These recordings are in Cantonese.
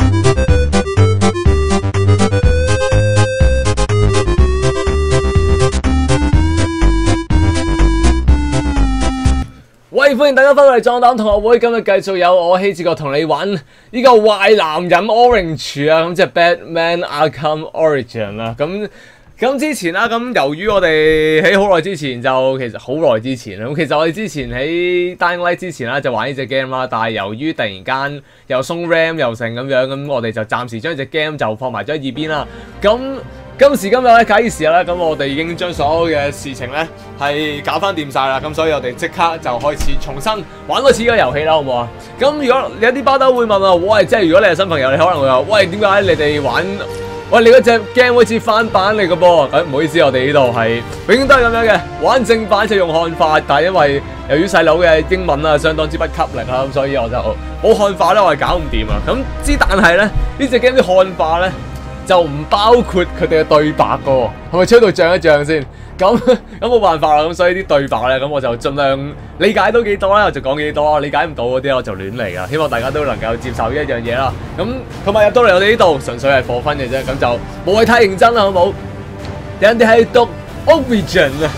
喂，歡迎大家翻嚟壯膽同學會，今日繼續有我希治閣同你玩呢個壞男人 Orange 啊，咁即係 Batman Arkham Origin 啦。咁之前啦，咁由於我哋喺好耐之前就其實好耐之前啦，咁其實我哋之前喺 Dying Light 之前啦就玩呢隻 game 啦，但係由於突然間又鬆 RAM 又成咁樣，咁我哋就暫時將隻 game 就放埋咗喺一邊啦。咁今時今日咧，假以時日咧，咁我哋已經將所有嘅事情咧係搞翻掂晒啦，咁所以我哋即刻就開始重新玩多次呢個遊戲啦，好唔好啊？咁如果有啲巴兜會問啊，喂，即係如果你係新朋友，你可能會話，喂，點解你哋玩？喂，你嗰隻 game 好似翻版嚟嘅噃，唔好意思，我哋呢度係永遠都係咁樣嘅，玩正版就用漢化，但係因為由於細佬嘅英文啊相當之不給力啦，咁所以我就冇漢化咧，我係搞唔掂啊。咁但係咧呢隻 game 啲漢化咧就唔包括佢哋嘅對白噶喎，係咪吹到漲一漲先？咁冇辦法啦，咁所以啲對白咧，咁我就盡量理解到幾多咧，我就講幾多，理解唔到嗰啲我就亂嚟噶。希望大家都能夠接受呢一樣嘢啦。咁同埋入到嚟我哋呢度，純粹係課分嘅啫，咁就冇謂太認真啦，好冇？人哋係讀 Origin 啊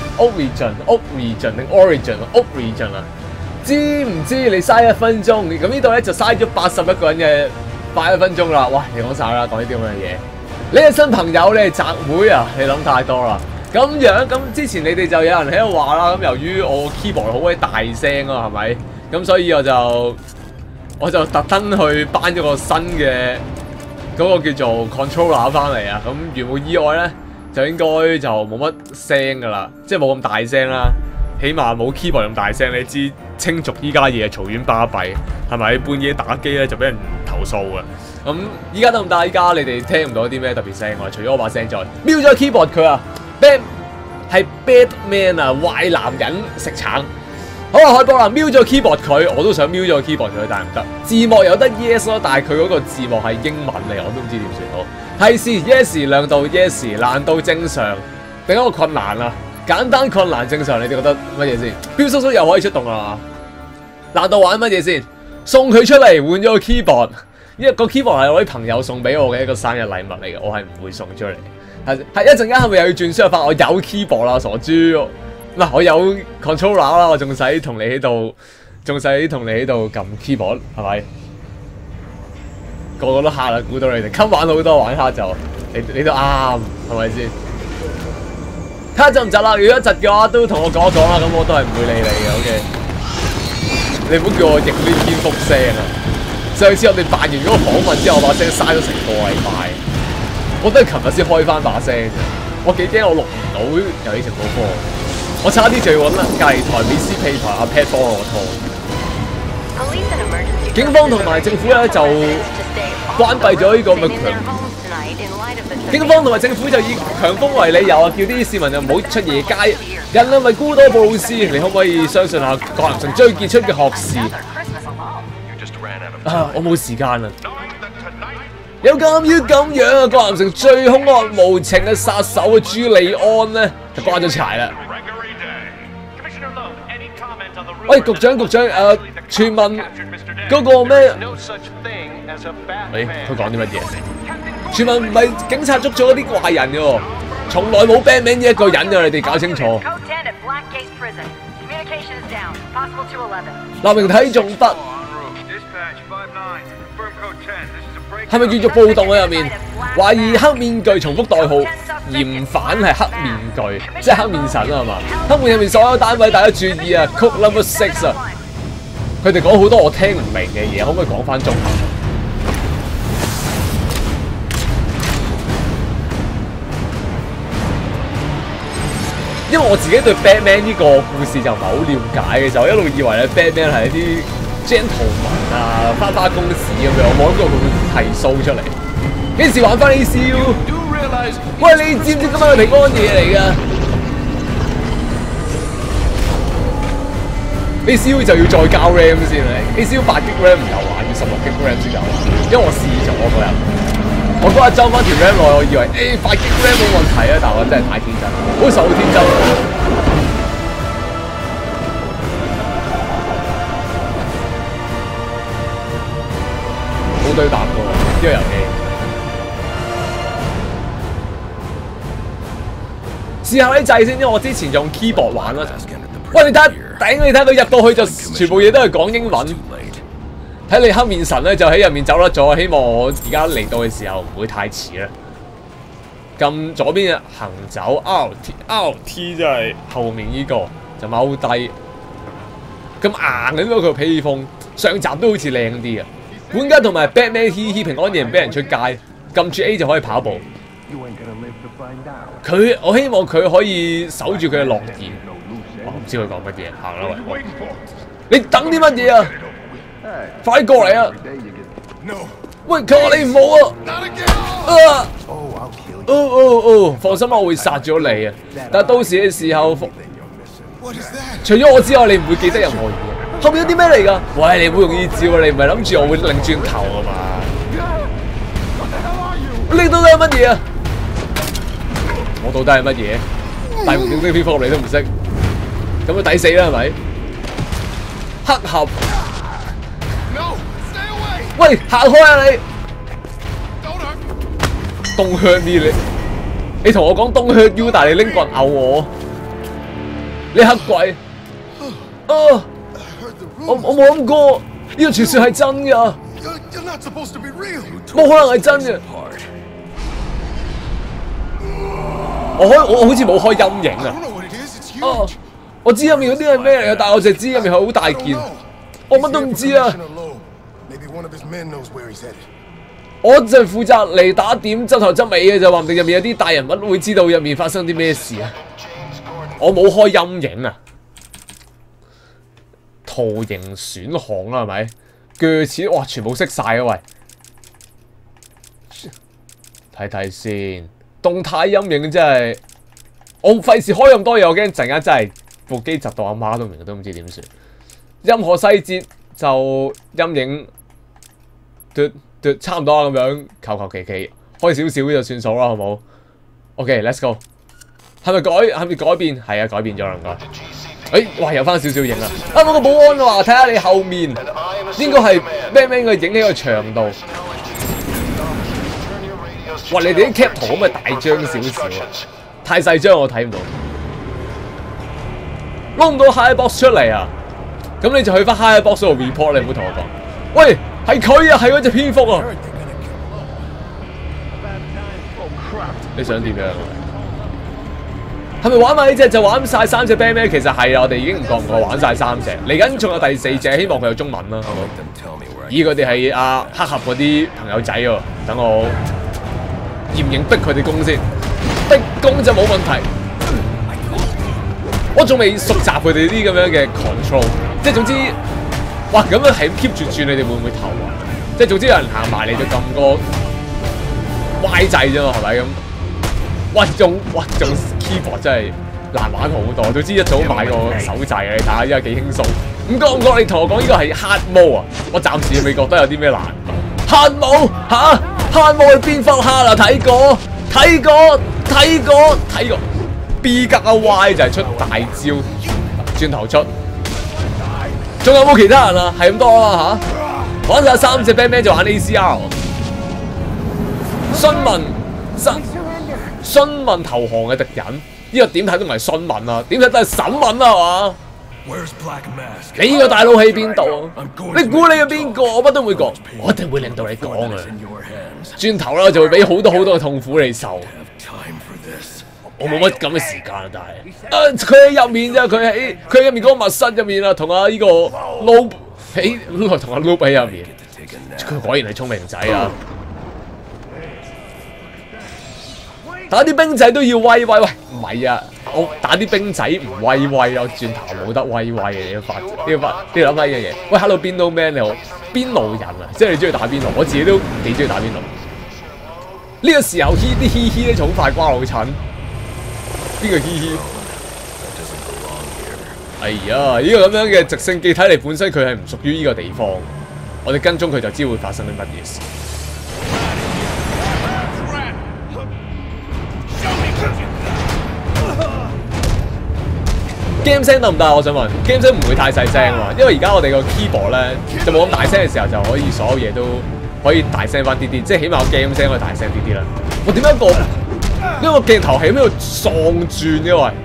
，Origin 定 Origin 啊？知唔知你嘥1分鐘？咁呢度咧就嘥咗81個人嘅快1分鐘啦。哇，你講晒啦，講呢啲咁嘅嘢。你係新朋友，你係集會啊？你諗太多啦。咁之前你哋就有人喺度話啦，咁由於我 keyboard 好鬼大聲啊，係咪？咁所以我就特登去搬咗個新嘅嗰個叫做 controller 翻嚟啊。咁如無意外咧，就應該就冇乜聲噶啦，即係冇咁大聲啦，起碼冇 keyboard 咁大聲。你知青族依家嘢嘈喧巴閉，係咪？半夜打機咧就俾人投訴啊！咁依家得唔得？依家你哋聽唔到啲咩特別聲喎？除咗我把聲之外，瞄咗 keyboard 佢啊！係 Batman 啊，壞男人食橙。好啊，開波啦！瞄咗 keyboard 佢，我都想瞄咗 keyboard 佢，但係唔得。字幕有得 yes 咯，但係佢嗰個字幕係英文嚟，我都唔知點算好。係是 yes 亮度 yes， 難度正常，定一個困難啊？簡單困難正常，你哋覺得乜嘢先？標叔叔又可以出動啦，難度玩乜嘢先？送佢出嚟換咗個 keyboard， 因為個 keyboard 係我啲朋友送俾我嘅一個生日禮物嚟嘅，我係唔會送出嚟。係一陣間係咪又要轉輸入法？我有 keyboard 啦，傻豬！嗱，我有 controller 啦，我仲使同你喺度撳 keyboard 係咪？個個都嚇啦，估到你哋襟玩好多，玩蝦就你都啱係咪先？睇下窒唔窒啦？如果窒嘅話，都同我講一講啦，咁我都係唔會理你嘅。OK， 你唔好叫我逆亂顛覆聲啊！上次我哋辦完嗰個訪問之後，我把聲嘥咗成個禮拜。我都係琴日先開翻把聲啫，我幾驚我錄唔到遊戲直播課，我差啲就要揾隔離台美斯屁台阿 Pat 幫我拖。警方同埋政府咧就關閉咗呢個咪警方同埋政府就以強風為理由啊，叫啲市民就唔好出夜街。人啊咪孤多布魯斯，你可唔可以相信下葛南城最傑出嘅學士？啊，我冇時間啊！有鑑於咁樣啊，葛南城最兇惡無情嘅殺手啊朱利安呢，就關咗柴啦。喂，局長，傳聞嗰個咩？喂，佢講啲乜嘢？傳聞唔係警察捉咗啲壞人嘅喎，從來冇 Batman 呢一個人嘅，你哋搞清楚。立明睇仲得。係咪叫做暴動喺入面？懷疑黑面具重複代號，嫌犯係黑面具，即係黑面神啊嘛！黑面入面所有單位，大家注意啊 ！Code number 6啊！佢哋講好多我聽唔明嘅嘢，可唔可以講翻中文？因為我自己對 Batman 呢個故事就唔係好了解嘅，就一路以為咧 Batman 係一啲 gentleman 啊，花花公子咁樣，我冇諗過佢會剃鬚出嚟。幾時玩翻 ACU？ 喂，你知唔知今晚係平安夜嚟㗎 ？ACU 就要再交 RAM 先啦 ，ACU 8GB RAM 唔夠玩，要16GB RAM 先夠玩。因為我試咗嗰日，我嗰日裝翻條 RAM 落，我以為8GB RAM 冇問題啊，但係我真係太天真，好受天真。冇對答㗎喎。 呢個遊戲。試下啲掣先，因為我之前用 keyboard 玩啦。喂，你睇頂，你睇佢入到去就全部嘢都係講英文。睇你黑面神咧就喺入面走甩咗，希望我而家嚟到嘅時候唔會太遲啦。撳左邊嘅行走 RT 就係後面呢、這個就踎低。咁硬嘅呢個披風，上集都好似靚啲嘅。管家同埋 Batman 嘻嘻平安夜唔俾人出街，撳住 A 就可以跑步。我希望佢可以守住佢嘅諾言。我唔知佢講乜嘢，行啦喂！你等啲乜嘢啊？快過嚟啊！喂，佢話你唔好啊！放心啦，我會殺咗你啊！但係到時嘅時候，除咗我之外，你唔會記得任何嘢。後面有啲咩嚟㗎？喂，你唔好用呢招啊！你唔係諗住我會擰轉頭啊嘛？你到底係乜嘢啊？我到底係乜嘢？大紅點點蝙蝠你都唔識，咁就抵死啦係咪？黑俠，喂，行開啊你！Don't hurt me你同我講 Don't hurt you， 但係你拎棍毆我，你黑鬼！我冇諗過呢個傳說係真㗎，冇可能係真嘅。我好似冇開陰影啊！我知入面嗰啲係咩嚟嘅，但係我淨係知入面係好大件，我乜都唔知啊！我就係負責嚟打點執頭執尾嘅就話唔定入面有啲大人物會知道入面發生啲咩事啊！我冇開陰影啊！圖形選項啦係咪？鋸齒哇全部識晒啊喂！睇睇先。動態陰影真係，我費事開咁多嘢，我驚陣間真係部機窒到阿媽都明，都唔知點算。任何細節就陰影，差唔多咁樣，求其開少少就算數啦，好冇 ？OK，let's go。係咪改變？係啊，改變咗啦，唔該。哇，有翻少少影啦。嗰個保安話，睇下你後面應該係咩嘅影喺個牆度。哇！你哋啲 cap 圖可唔可以大張少少啊？太細張我睇唔到，撈唔到 high box 出嚟啊！咁你就去翻 high box 度 report， 你唔好同我講。喂，係佢啊，係嗰隻蝙蝠啊！你想點樣？係咪玩埋呢隻就玩晒3隻 band 咩？其實係啊，我哋已經唔覺玩晒3隻，嚟緊仲有第4隻，希望佢有中文啦，好冇？咦，佢哋係阿黑俠嗰啲朋友仔喎，等我嚴刑逼佢哋攻先，逼攻就冇問題。我仲未熟習佢哋啲咁樣嘅 control， 即係總之，哇咁樣係 keep 住轉，你哋會唔會投啊？即係總之有人行埋嚟就撳個 Y 掣啫嘛，係咪咁？哇用 keyboard 真係難玩好多，總之一早買個手掣，你睇下依家幾輕鬆。唔覺你同我講呢個係 hard mode 啊？我暫時未覺得有啲咩難度。hard mode 嚇？hard mode 係邊忽 hard 啊？睇過 B 加 Y 就係出大招，轉頭出。仲有冇其他人啊？係咁多啦嚇。玩晒3隻 Batman 就玩 ACR。詢問投降嘅敵人，呢個點睇都唔係詢問啊，點睇都係審問啊，係嘛？你呢個大佬喺邊度啊？你估你係邊個？我乜都會講，我一定會令到你講啊！轉頭啦，就會俾好多嘅痛苦你受。我冇乜咁嘅時間啊，但係佢喺入面咋，佢喺入面嗰個密室入面啊，同阿呢個 Loop 同阿 Loop 喺入面，佢果然係聰明仔啊！打啲兵仔都要威，喂，唔係啊！我打啲兵仔唔威啊！我轉頭冇得威嘅，你要諗翻呢樣嘢。喂 ，Hello 邊爐 man 你好，邊爐人啊！即係你中意打邊爐，我自己都幾中意打邊爐。呢個時候啲嘻嘻咧就好快瓜老襯。邊個嘻嘻？哎呀，呢個咁樣嘅直升機睇嚟本身佢係唔屬於呢個地方，我哋跟蹤佢就知會發生啲乜嘢事。game 聲得唔得啊？我想問 game 聲唔會太細聲喎，因為而家我哋個 keyboard 咧就冇咁大聲嘅時候，就可以所有嘢都可以大聲翻啲啲，即係起碼個 game 聲可以大聲啲啲啦。我點解呢個鏡頭喺邊度喪轉嘅喂？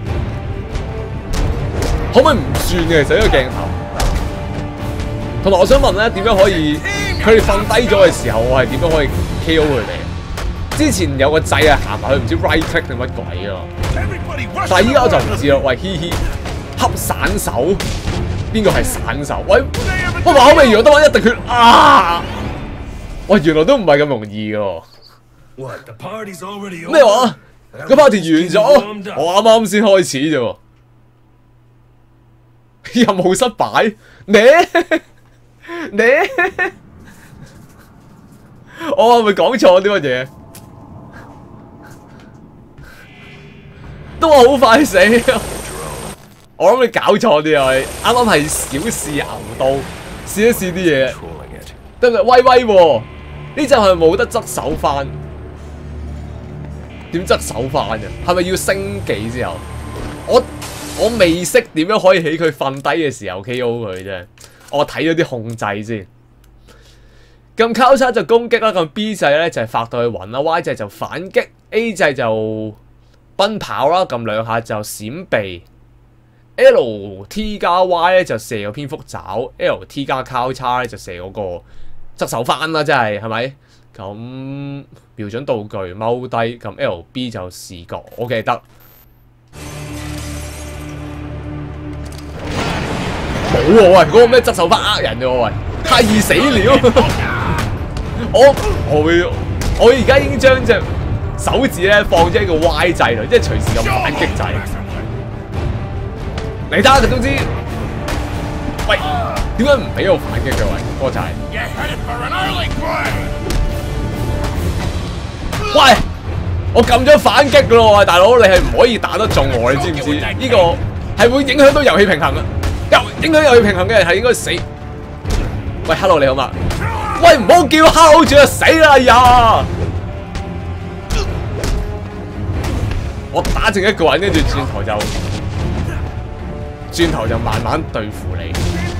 可唔可以唔轉嘅？其實呢個鏡頭。同埋我想問咧，點樣可以佢哋瞓低咗嘅時候，我係點樣可以 KO 佢哋？之前有個掣啊，行埋去唔知 right click 定乜鬼啊！但係依家我就唔知啦。喂，嘻嘻，恰散手，邊個係散手？喂，我話可唔可以如果得翻一滴血啊？喂，原來都唔係咁容易嘅。咩話？個 party 完咗，我啱啱先開始啫喎。任務失敗，你我係咪講錯啲乜嘢？都話好快死，我諗你搞錯啲啊！啱啱係小試牛刀，試一試啲嘢，得唔得？威威喎！呢就係冇得側手翻，點側手翻嘅？係咪要升技之後？我未識點樣可以喺佢瞓低嘅時候 KO 佢啫。我睇咗啲控制先。咁交叉就攻擊啦，咁 B 掣咧就係發到去暈啦 ，Y 掣就反擊 ，A 掣就奔跑啦，撳兩下就閃避 ，LT 加 Y 咧就射個蝙蝠爪 ，LT 加交叉咧就射嗰個側手翻啦，真係咪？咁瞄準道具踎低，咁 LB 就視覺，我記得。冇喎喂，嗰個咩側手翻呃人嘅喎喂，太易死了！我而家已經將隻手指咧放咗喺個 Y 掣度，即係隨時咁反擊掣。嚟得就總之，喂，點解唔俾我反擊嘅喂？嗰個就係，喂，我撳咗反擊噶咯喎，大佬你係唔可以打得中我，你知唔知？呢個係會影響到遊戲平衡嘅。影響遊戲平衡嘅人係應該死。喂 ，Hello 你好嘛？喂，唔好叫 Hello 住啊，死啦呀！我打剩一個人，跟住轉頭就慢慢對付你。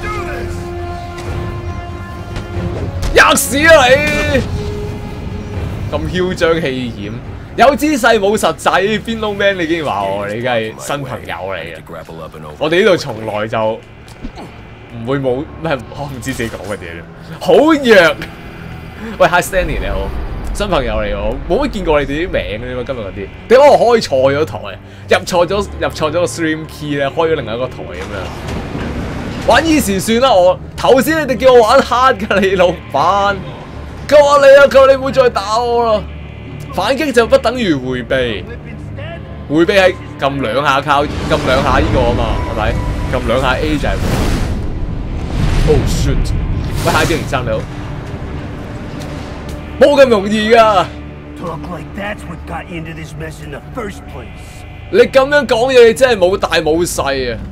吔屎啊你！咁囂張氣焰，有姿勢冇實際 ，Finlow Man 你竟然話我，你梗係新朋友嚟嘅。我哋呢度從來就唔會冇咩，我唔知自己講乜嘢咧。好弱！喂 ，Hi Stanley 你好，新朋友嚟我冇乜見過你哋啲名嘅啫，今日嗰啲。點解我開錯咗台？入錯咗個 stream key 咧，開咗另外一個台咁樣。玩以前算啦，我頭先你哋叫我玩 hard 㗎，你老闆。求下你啊！求你唔好再打我啦！反擊就不等於迴避，迴避係撳兩下靠，撳兩下呢個啊嘛，係咪？撳兩下 A 就係。Oh shit！ 喂，下啲靈生你好，冇咁容易噶。你咁樣講嘢，你真係冇大冇細啊！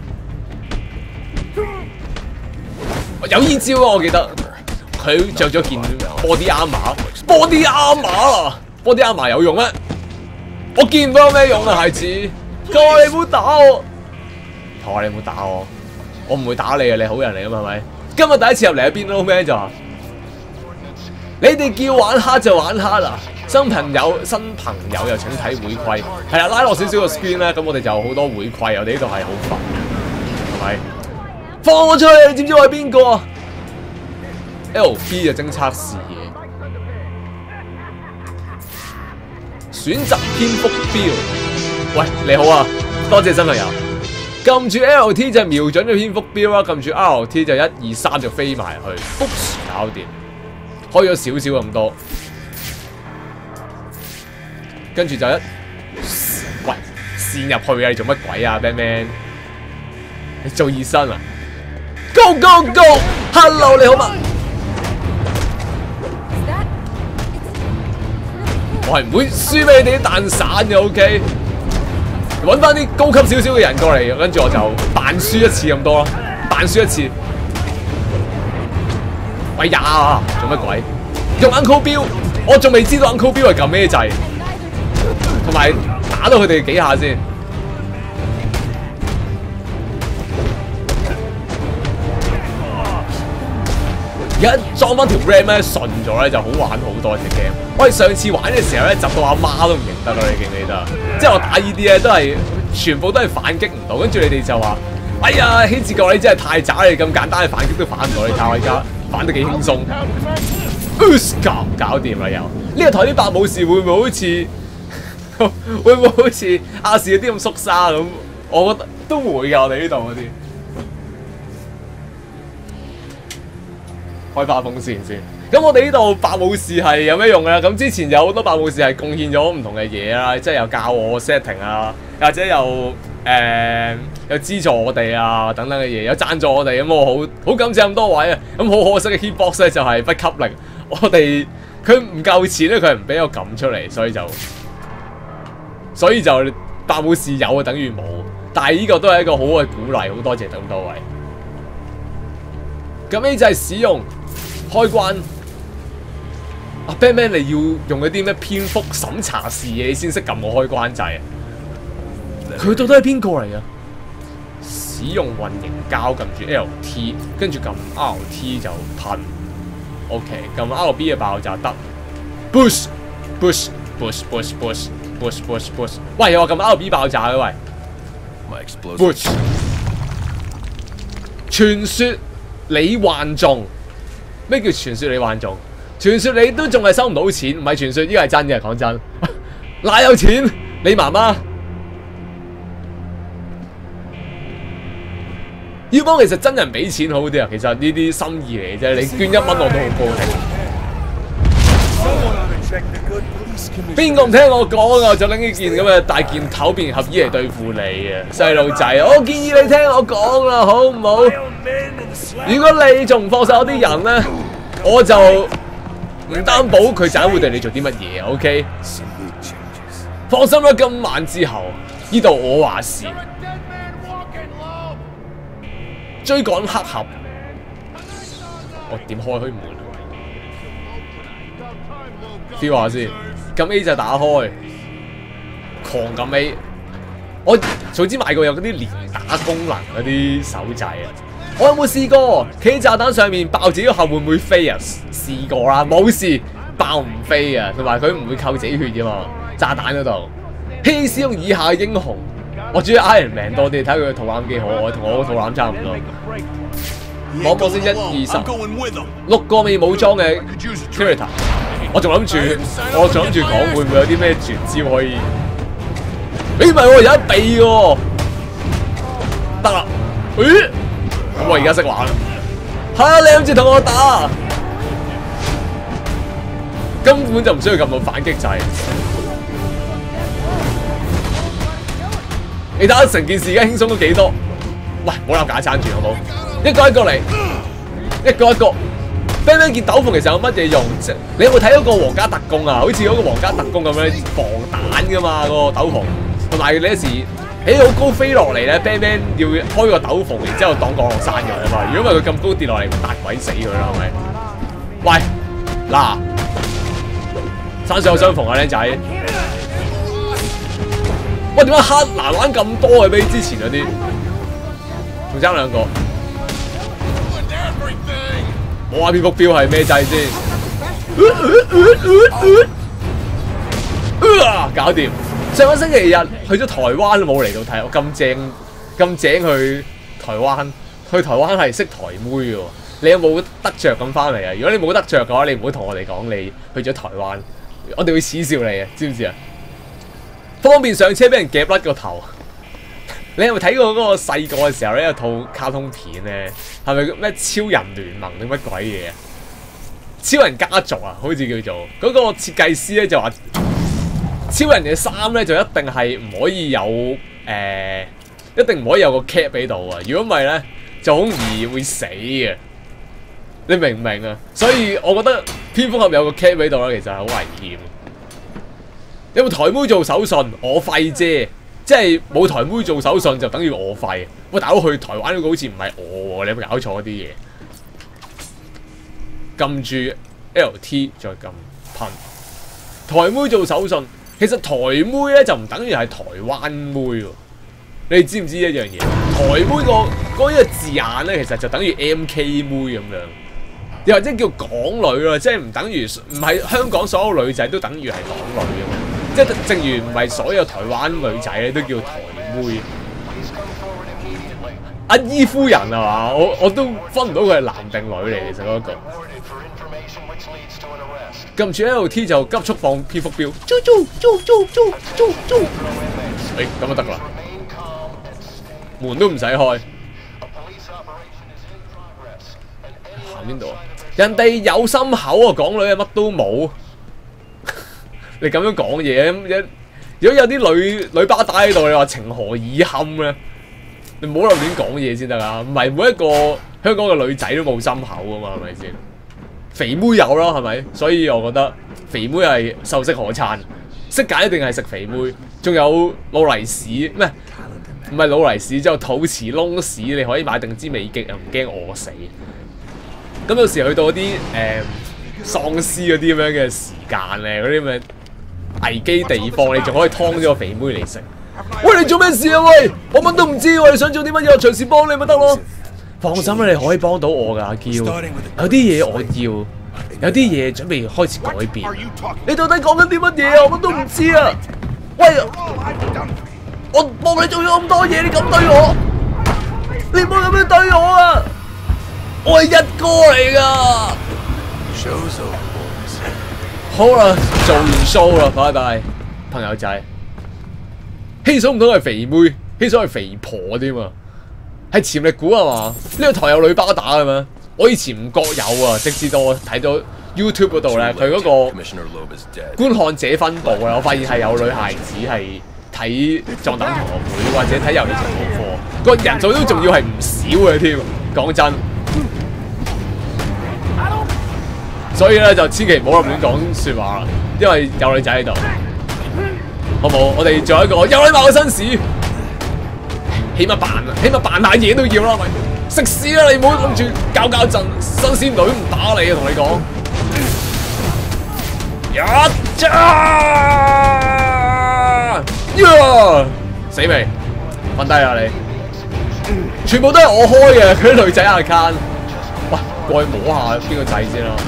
有依招啊，我記得。佢着咗件 body armor 啊 ！body armor 有用咩？我見唔到有咩用啊，孩子！求你唔好打我！求你唔好打我！我唔會打你啊！你好人嚟㗎嘛，係咪？今日第一次入嚟喺邊撈咩就話，你哋叫玩黑就玩黑啊！新朋友又請睇會規，係啦，拉落少少個 screen 咧，咁我哋就好多會規，我哋呢度係好煩嘅，係咪？放我出去！你知唔知我係邊個啊？ LP 就偵測視野，選擇蝙蝠標。喂，你好啊，多謝新朋友。撳住 LT 就瞄準咗蝙蝠標啦，撳住 RT 就1、2、3就飛埋去，搞掂。開咗少少咁多，跟住就喂跣入去啊！你做乜鬼啊 ，Man？ 你做熱身啊 ？Go go go！Hello 你好嘛？ 我係唔會輸俾你哋啲蛋散嘅 ，OK？ 揾翻啲高級少少嘅人過嚟，跟住我就扮輸一次咁多咯，扮輸一次。喂呀，做乜鬼？用 Uncle Bill， 我仲未知道 Uncle Bill 係撳咩掣，同埋打到佢哋幾下先。 而家裝翻條 RAM 咧順咗咧就好玩好多隻 game。我哋上次玩嘅時候咧，窒到阿媽都唔認得咯，你記唔記得？即係我打呢啲咧都係全部都係反擊唔到，跟住你哋就話：哎呀，希治閣你真係太渣，你咁簡單嘅反擊都反唔到，你睇我而家反得幾輕鬆。搞掂啦又！呢個台啲白武士會唔會好似會唔會好似亞視嗰啲咁縮沙咁？我覺得都會㗎，我哋呢度嗰啲。開把風扇先。咁我哋呢度白武士係有咩用咧？咁之前有好多白武士係貢獻咗唔同嘅嘢啦，即係又教我 setting 啊，或者又資助我哋啊等等嘅嘢，有贊助我哋咁，我好感謝咁多位啊！咁好可惜嘅 hitbox 咧就係不給力，我哋佢唔夠錢咧，佢係唔俾我撳出嚟，所以就白武士有啊等於冇，但係呢個都係一個好嘅鼓勵，好多謝咁多位。咁呢就係使用開關。啊 Batman 你要用嗰啲咩蝙蝠審查視野先識撳我開關掣啊！佢到底係邊個嚟啊？使用混凝膠撳住 LT， 跟住撳 RT 就噴。OK， 撳 RB 嘅爆炸得。Push。喂，又話撳 RB 爆炸嘅喂。Push。傳說你幻中，咩叫傳說你幻中？傳說你都仲係收唔到錢，唔係傳說，呢個係真嘅，講真。哪有錢？你媽媽要幫，其實真人俾錢好啲啊！其實呢啲心意嚟啫，你捐1蚊我都好高興。邊個唔聽我講啊？就拎呢件咁嘅大件頭變合衣嚟對付你啊！細路仔，我建議你聽我講啦，好唔好？如果你仲唔放手啲人咧，我就唔擔保佢陣會對你做啲乜嘢 ，OK？ 放心啦，今晚之後呢度我話事。追趕黑俠，我點開門 ？feel 下先，撳 A 就打開，狂撳 A。我早知買過有嗰啲連打功能嗰啲手掣啊！我有冇試過企喺炸彈上面爆自己後會唔會飛啊？試過啦，冇事，爆唔飛啊，同埋佢唔會扣自己血㗎嘛。炸彈嗰度，希使用以下英雄。我中意 Iron Man 多啲，睇佢嘅肚腩幾可愛，同我個肚腩差唔多。望望先，1、2、3，6個未武裝嘅 character， 我仲諗住講會唔會有啲咩絕招可以？唔係喎，有得避喎，得啦。咦？咁我而家識玩啦。你諗住同我打，根本就唔需要撳到反擊掣。你睇下成件事而家輕鬆咗幾多？喂，唔好攬架撐住好冇？一個嚟，一個。Batman 件斗篷其實有乜嘢用啫？你有冇睇嗰個皇家特工啊？好似嗰個皇家特工咁樣防彈噶嘛，嗰個斗篷。同埋你有時起好高飛落嚟咧 ，Batman 要開個斗篷，然之後擋降落山嘅嘛。如果唔係佢咁高跌落嚟，咪彈鬼死佢啦，係咪？喂，嗱，山上有相逢啊，僆仔。喂，點解黑難玩咁多嘅？比之前嗰啲，仲爭2個。冇話蝙蝠標係咩掣先？搞掂！上個星期日去咗台灣冇嚟到睇，我咁正去台灣，去台灣係識台妹嘅喎。你有冇得着咁翻嚟啊？如果你冇得着嘅話，你唔好同我哋講你去咗台灣，我哋會恥笑你啊！知唔知啊？方便上車俾人夾甩個頭。你有冇睇過嗰個細個嘅時候咧？有套卡通片咧，係咪咩超人聯盟定乜鬼嘢啊？超人家族啊，好似叫做嗰個設計師咧就話，超人嘅衫咧就一定係唔可以有一定唔可以有個 cap 喺度啊！如果唔係咧，就好容易會死嘅。你明唔明啊？所以我覺得蝙蝠俠有個 cap 喺度咧，其實係好危險。有冇台妹做手信？我廢啫。即係冇台妹做手信就等於我廢。喂，大佬去台灣嗰個好似唔係我喎，你有冇搞錯啲嘢？撳住 LT 再撳噴。台妹做手信，其實台妹咧就唔等於係台灣妹喎。你知唔知一樣嘢？台妹個字眼咧，其實就等於 MK 妹咁樣。 又或者叫港女啦，即係唔等於唔係香港所有女仔都等於係港女嘅嘛。即係正如唔係所有台灣女仔咧都叫台妹。阿姨夫人係嘛？我都分唔到佢係男定女嚟，其實嗰個。撳住 LT 就急速放蝙蝠標，咁就得啦，門都唔使開。行邊度啊？人哋有心口啊，港女啊乜都冇。你咁樣講嘢，如果有啲女巴打喺度，你話情何以堪咧？你唔好立亂講嘢先得啊！唔係每一個香港嘅女仔都冇心口噶嘛，係咪先？肥妹有啦，係咪？所以我覺得肥妹係秀色可餐，識揀一定係食肥妹。仲有老泥屎咩？唔係老泥屎，之後肚臍窿屎，你可以買定支美極啊，唔驚餓死。咁有時去到啲喪屍嗰啲咁樣嘅時間咧，嗰啲咁嘅危機地方，你仲可以劏咗個肥妹嚟食。喂，你做咩事啊？喂，我乜都唔知喎，你想做啲乜嘢，我隨時幫你咪得咯。放心啦，你可以幫到我噶，阿嬌。有啲嘢我要，有啲嘢準備開始改變。你到底講緊啲乜嘢啊？我乜都唔知啊！喂，我幫你做咗咁多嘢，你咁對我，你唔好咁樣對我啊！我係一哥嚟噶。好啦，做完 show 啦，拜拜，朋友仔。希嫂唔通係肥妹，希嫂係肥婆添啊！係潛力股係嘛？呢個台有女巴打嘅咩？我以前唔覺有啊，直至到我睇到 YouTube 嗰度咧，佢嗰個觀看者分佈啊，我發現係有女孩子係睇壯膽同學會或者睇遊戲情報課，個人數都仲要係唔少嘅添。講真，所以咧就千祈唔好咁亂講説話啦，因為有女仔喺度。好冇？我哋做一個有禮貌嘅紳士，起碼扮下嘢都要啦，咪食屎啦！你唔好諗住搞震，新鮮女唔打你啊！同你講，死未？瞓低啊你！全部都係我開嘅，佢啲女仔 account。喂，過去摸下邊個掣先啦。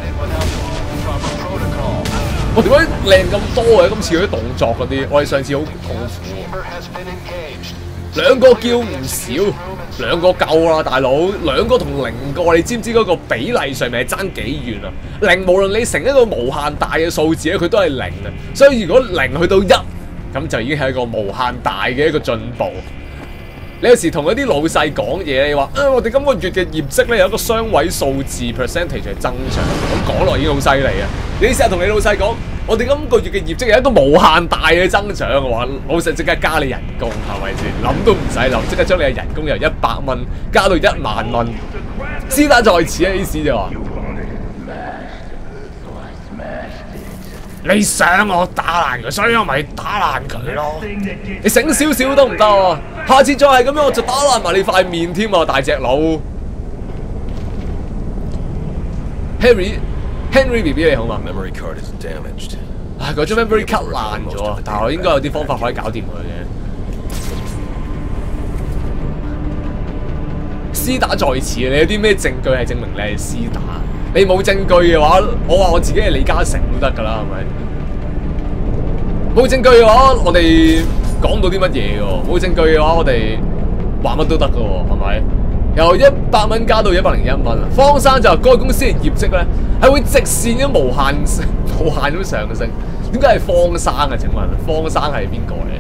我點解靚咁多嘅？今次嗰啲動作嗰啲，我哋上次好痛苦。兩個叫唔少，兩個夠啦，大佬。兩個同零個，你知唔知嗰個比例上面係爭幾遠啊？零無論你成一個無限大嘅數字咧，佢都係零啊。所以如果零去到1，咁就已經係一個無限大嘅一個進步。你有時同嗰啲老細講嘢，你話我哋今個月嘅業績咧有一個雙位數字 percentage 係增長，咁講落已經好犀利啊！你試下同你老細講，我哋今個月嘅業績有一個無限大嘅增長嘅話，老細即刻加你人工，係咪先？諗都唔使諗，即刻將你嘅人工由100蚊加到10000蚊。師打在此啊！意思就話，你想我打爛佢，所以我咪打爛佢咯。你醒少少都唔得啊！下次再係咁樣，我就打爛埋你塊面添啊，大隻佬。Henry BB 你好嘛？唉，嗰張 memory card 爛咗，但係我應該有啲方法可以搞掂佢嘅。私打在此，你有啲咩證據係證明你係私打？你冇證據嘅話，我話我自己係李嘉誠都得㗎啦，係咪？冇證據嘅話，我哋講唔到啲乜嘢㗎。冇證據嘅話，我哋話乜都得㗎喎，係咪？由100蚊加到101蚊。方生就話該公司嘅業績咧係會直線咁無限咁上升。點解係方生啊？請問方生係邊個嚟？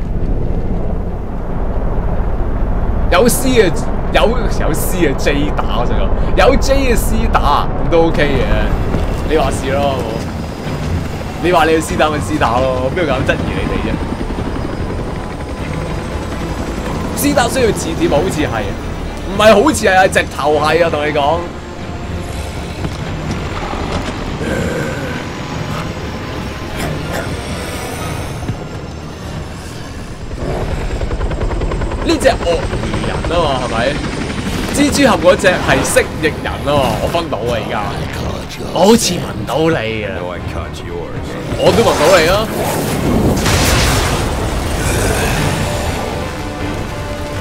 有 C 嘅有 C 嘅 J 打，我想講有 J 嘅 C 打咁都 OK 嘅。你話事咯，你話你嘅 C 打咪 C 打咯，我邊度咁質疑你哋啫？C 打需要字典，好似係，唔係好似係啊，直頭係啊，同你講。呢隻鱷魚人啊嘛，係咪？蜘蛛俠嗰隻係蜥蜴人啊嘛，我分到啊而家。我好似聞到你啊！我都聞到你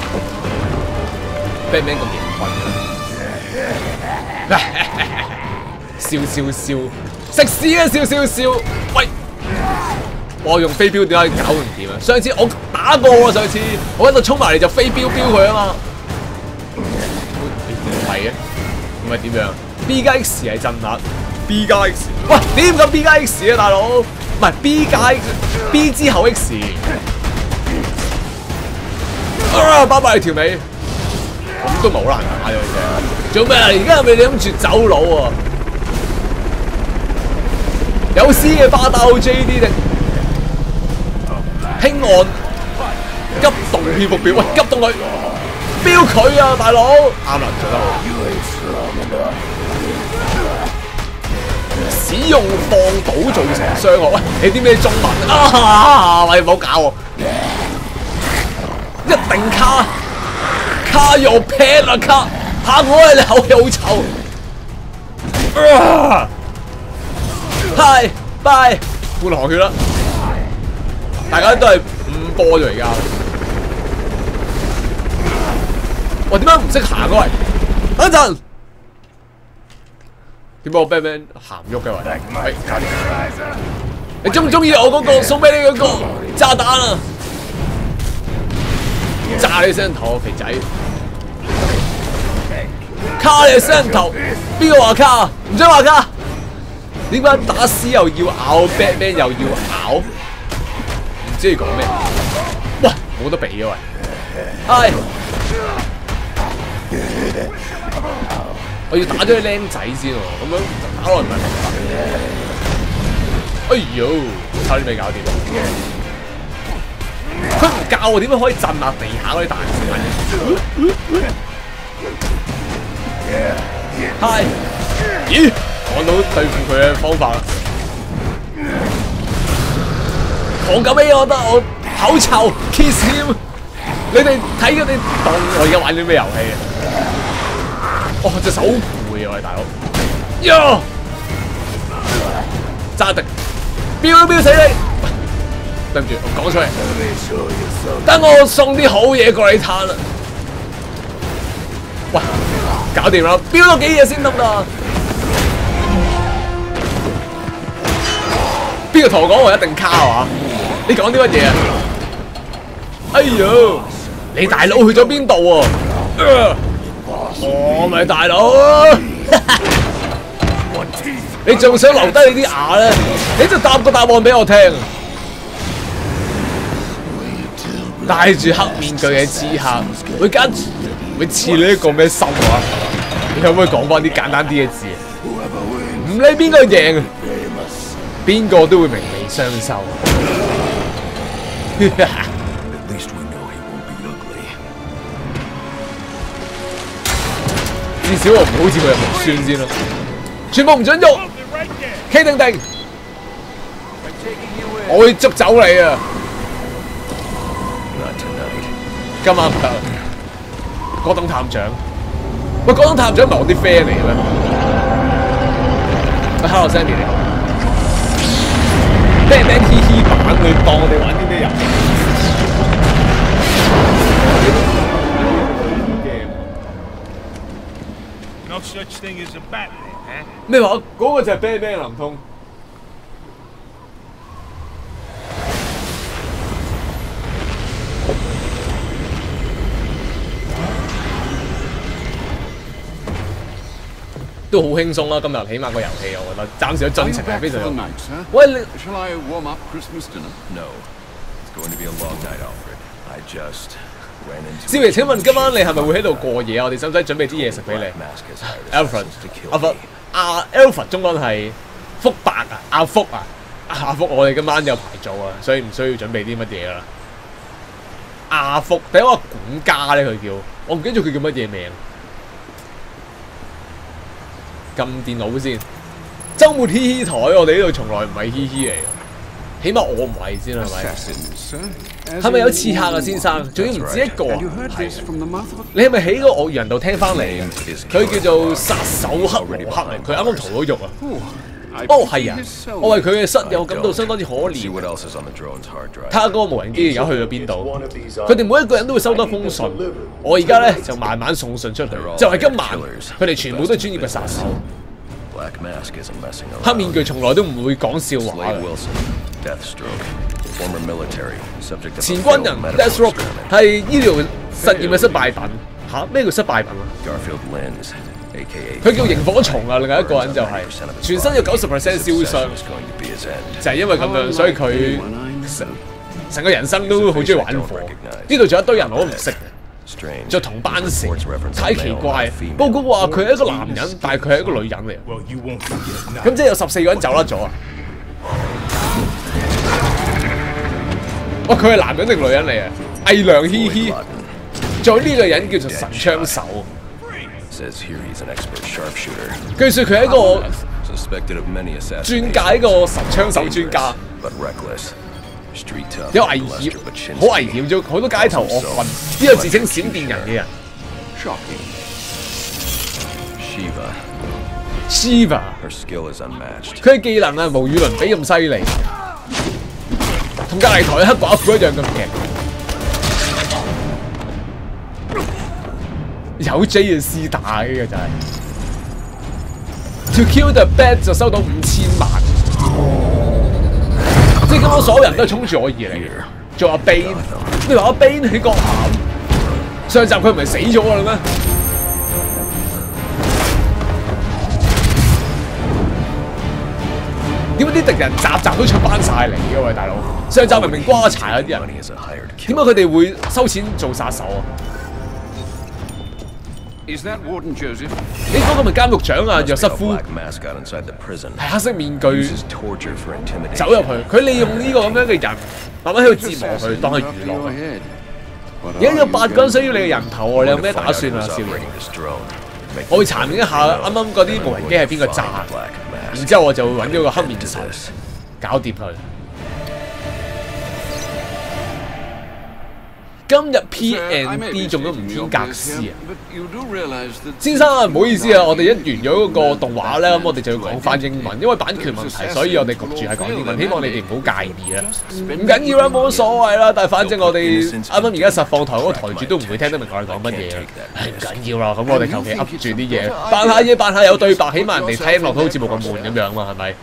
啊！Batman 咁型棍笑笑笑，食屎啊笑笑笑！喂，我用飛鏢點解搞唔掂啊？上次我打過喎，上次我喺度衝埋嚟就飛鏢佢啊嘛。唔係嘅，唔係點樣 ？B 加 X 係震壓 ，B 加 X。喂，點咁 B 加 X 啊，大佬？唔係 B 之後 X。啊！拜拜你條尾，咁都冇難打嘅啫。做咩啊？而家係咪你諗住走佬啊？有 C 嘅花刀 JD 定輕按急動蝙蝠表？喂，急動佢，標佢啊，大佬！啱啦，做得好。使用放倒造成傷害。喂，你啲咩中文啊？喂，唔好搞我。一定卡又劈啦卡，嚇我啊！你口氣好臭。係拜半行血啦，大家都係5波咗而家。我點解唔識行啊？喂，等一陣。點解我 Batman 行唔喐嘅喂？你中唔中意我嗰個送俾你嗰個炸彈啊？炸你聲頭啊，肥仔！卡你聲頭，邊個話卡？唔想話卡？點解打 C 又要咬 ，Batman 又要咬？唔知你講咩？哇，冇得比啊喂！係，我要打咗啲僆仔先喎，咁樣打落唔係明白。哎呦，差啲未搞掂。佢唔教我點樣可以震壓地下嗰啲彈線。係，咦？講到對付佢嘅方法。狂狗尾，我覺得我口臭 ，kiss him。你哋睇嗰啲當我而家玩啲咩遊戲啊？哦，隻手好攰啊，喂大佬。呀！揸定，飆死你！對唔住，我講出嚟。等我送啲好嘢過你攤啦。喂，搞掂啦，飆多幾嘢先得啦。邊個同我講我一定卡啊？你講啲乜嘢啊？哎呦，你大佬去咗邊度喎？我咪大佬。你仲想留低你啲牙咧？你就答個答案俾我聽。戴住黑面具嘅刺客會刺你一個咩心啊？你可唔可以講翻啲簡單啲嘅字？唔理邊個贏，邊個都會名利雙收。至少我唔好似佢咁肉酸先咯。全部唔准喐，企定定，我會捉走你啊！今晚唔得，嗰等探長，喂，嗰等探長唔係我啲 friend 嚟嘅咩？喂 ，Hello Sammy 你好，咩名嘻嘻版？你當我哋玩啲咩遊戲？咩話？嗰個就係 Batman 林通。都好輕鬆啦，今日起碼個遊戲我覺得暫時嘅進程係非常好。喂，你少爺，請問今晚你係咪會喺度過夜啊？我哋使唔使準備啲嘢食俾你 ？Alfred 中文係福伯啊，阿福啊，阿福，我哋今晚有排做啊，所以唔需要準備啲乜嘢啦。阿福，第一個管家咧，佢叫我唔記得咗佢叫乜嘢名。撳電腦先，週末嘻嘻台，我哋呢度從來唔係嘻嘻嚟嘅，起碼我唔係先係咪？係咪有刺客啊，先生？仲要唔止一個啊？係。你係咪喺個鱷魚人度聽翻嚟嘅？佢叫做殺手克羅克啊，佢啱啱屠咗肉啊！哦，係啊，我為佢嘅室友感到相當之可憐。睇下嗰個無人機而家去咗邊度？佢哋每一個人都會收到封信，我而家咧就慢慢送信出去。就係今晚，佢哋全部都係專業嘅殺手。 黑面具從來都唔會講笑話嘅。前軍人 Deathstroke 係醫療實驗嘅失敗品。嚇，咩叫失敗品啊？佢叫螢火蟲啊！另外一個人就係全身有90% 燒傷，就係因為咁樣，所以佢成個人生都好中意玩火。呢度仲有一堆人我都唔識，着同班蛇，太奇怪。報告話佢係一個男人，但係佢係一個女人嚟。咁即係有14個人走甩咗啊！哇！佢係男人定女人嚟啊？偽娘嘻嘻。仲有呢個人叫做神槍手。據說佢係一個專家，一個神槍手專家，有危險，好危險，仲好多街頭惡棍，呢個自稱閃電人嘅人。Shiva， 佢嘅技能啊無與倫比咁犀利，同隔離台嘅黑寡婦一樣咁勁。有 J 嘅絲打嘅就係 To kill the bat 就收到5000萬，即係咁我所有人都係衝住我而嚟。仲有阿 Bane， 你話阿 Bane 喺國咸上集佢唔係死咗㗎啦咩？點解啲敵人集都出翻晒嚟嘅喂大佬？上集明明瓜柴嗰啲人，點解佢哋會收錢做殺手啊？你嗰個咪監獄長啊，約瑟夫，係黑色面具走入去，佢利用呢個咁樣嘅人，慢慢喺度折磨佢，當係娛樂。而家有8個人需要你嘅人頭喎，你有咩打算啊，少爺？我會查驗一下啱啱嗰啲無人機係邊個炸，然之後我就會揾咗個黑面神搞掂佢。今日 P&D 中咗5天格斯啊！先生啊，唔好意思啊，我哋一完咗嗰個動畫咧，咁我哋就要講翻英文，因為版權問題，所以我哋焗住係講英文，希望你哋唔好介意啦。唔緊要啦，冇乜所謂啦，但係反正我哋啱啱而家實況台嗰個台主都唔會聽得明我哋講乜嘢。唔緊要啦，咁我哋求其噏住啲嘢，扮下嘢，扮下有對白，起碼人哋聽落都好似冇咁悶咁樣嘛，係咪？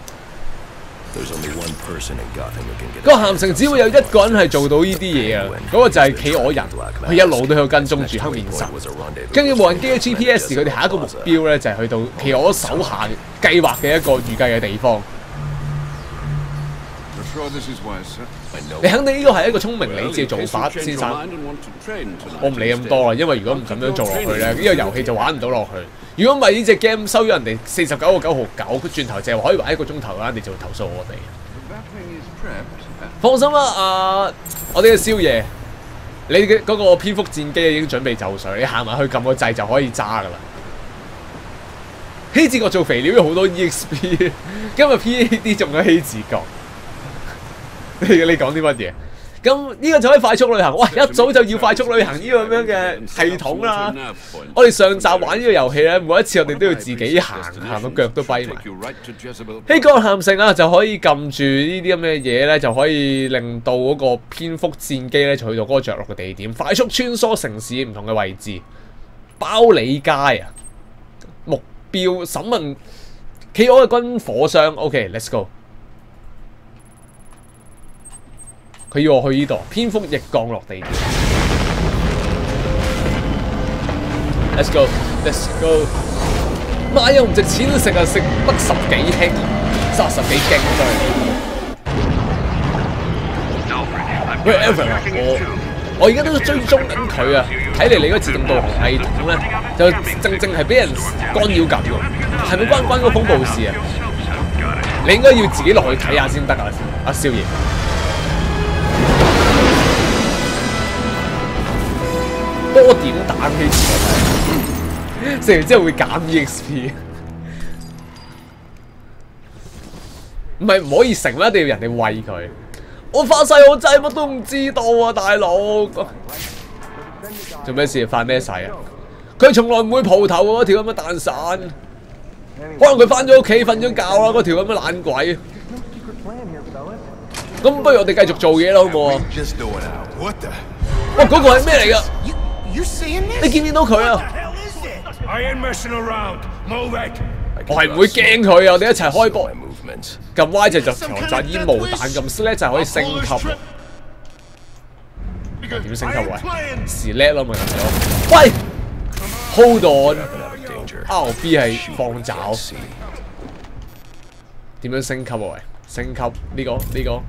個鹹城只會有一個人係做到呢啲嘢啊！嗰個就係企鵝人，佢一路都喺度跟蹤住黑面神。根據無人機嘅 GPS， 佢哋下一個目標咧就係去到企鵝手下計劃嘅一個預計嘅地方。你肯定呢個係一個聰明理智嘅做法，先生。我唔理咁多啦，因為如果唔咁樣做落去咧，呢個遊戲就玩唔到落去。如果唔係呢隻 game 收咗人哋49.9毫9，佢轉頭淨係可以玩1個鐘頭啦，人哋就會投訴我哋。放心啦，我哋嘅少爺，你嘅嗰個蝙蝠戰機已經準備就緒，你行埋去撳個掣就可以揸噶啦。希治閣做肥料有好多 EXP， 今日 PAD 中咗希治閣。你講啲乜嘢？咁呢個就可以快速旅行，哇！一早就要快速旅行呢個咁樣嘅系統啦。我哋上集玩呢個遊戲咧，每一次我哋都要自己行到腳都跛埋。希葛咸城啊，就可以撳住呢啲咁嘅嘢咧，就可以令到嗰個蝙蝠戰機咧，就去到嗰個着陸嘅地點，快速穿梭城市唔同嘅位置。包里街啊，目標審問企鵝嘅軍火商。OK，let's go。佢要我去呢度，蝙蝠翼降落地點。Let's go，Let's go。買又唔值錢，食啊食得10幾輕，30幾勁對。Wherever 啊，我而家都追蹤緊佢啊！睇嚟你嗰自動導航系統咧，就正係俾人干擾緊喎。係咪關嗰個風暴事啊？你應該要自己落去睇下先得啊，阿少爺。多點打機食完之後會減 EXP， 唔係唔可以食咩？一定要人哋餵佢。我發誓我真係乜都唔知道啊，大佬！做咩事？發咩誓啊？佢從來唔會蒲頭嗰條咁嘅蛋散，可能佢翻咗屋企瞓咗覺啦，嗰條咁嘅懶鬼。咁不如我哋繼續做嘢啦，好唔好啊？哇！嗰個係咩嚟㗎？你見唔見到佢啊？ 我係唔會驚佢啊！我哋一齊開波。撳 Y 就強襲煙霧彈，撳 Select 就可以升級。點升級喂？Select 咯咪咁樣。喂 ，Hold on。RB 係放爪。點樣升級啊？喂，升級呢個。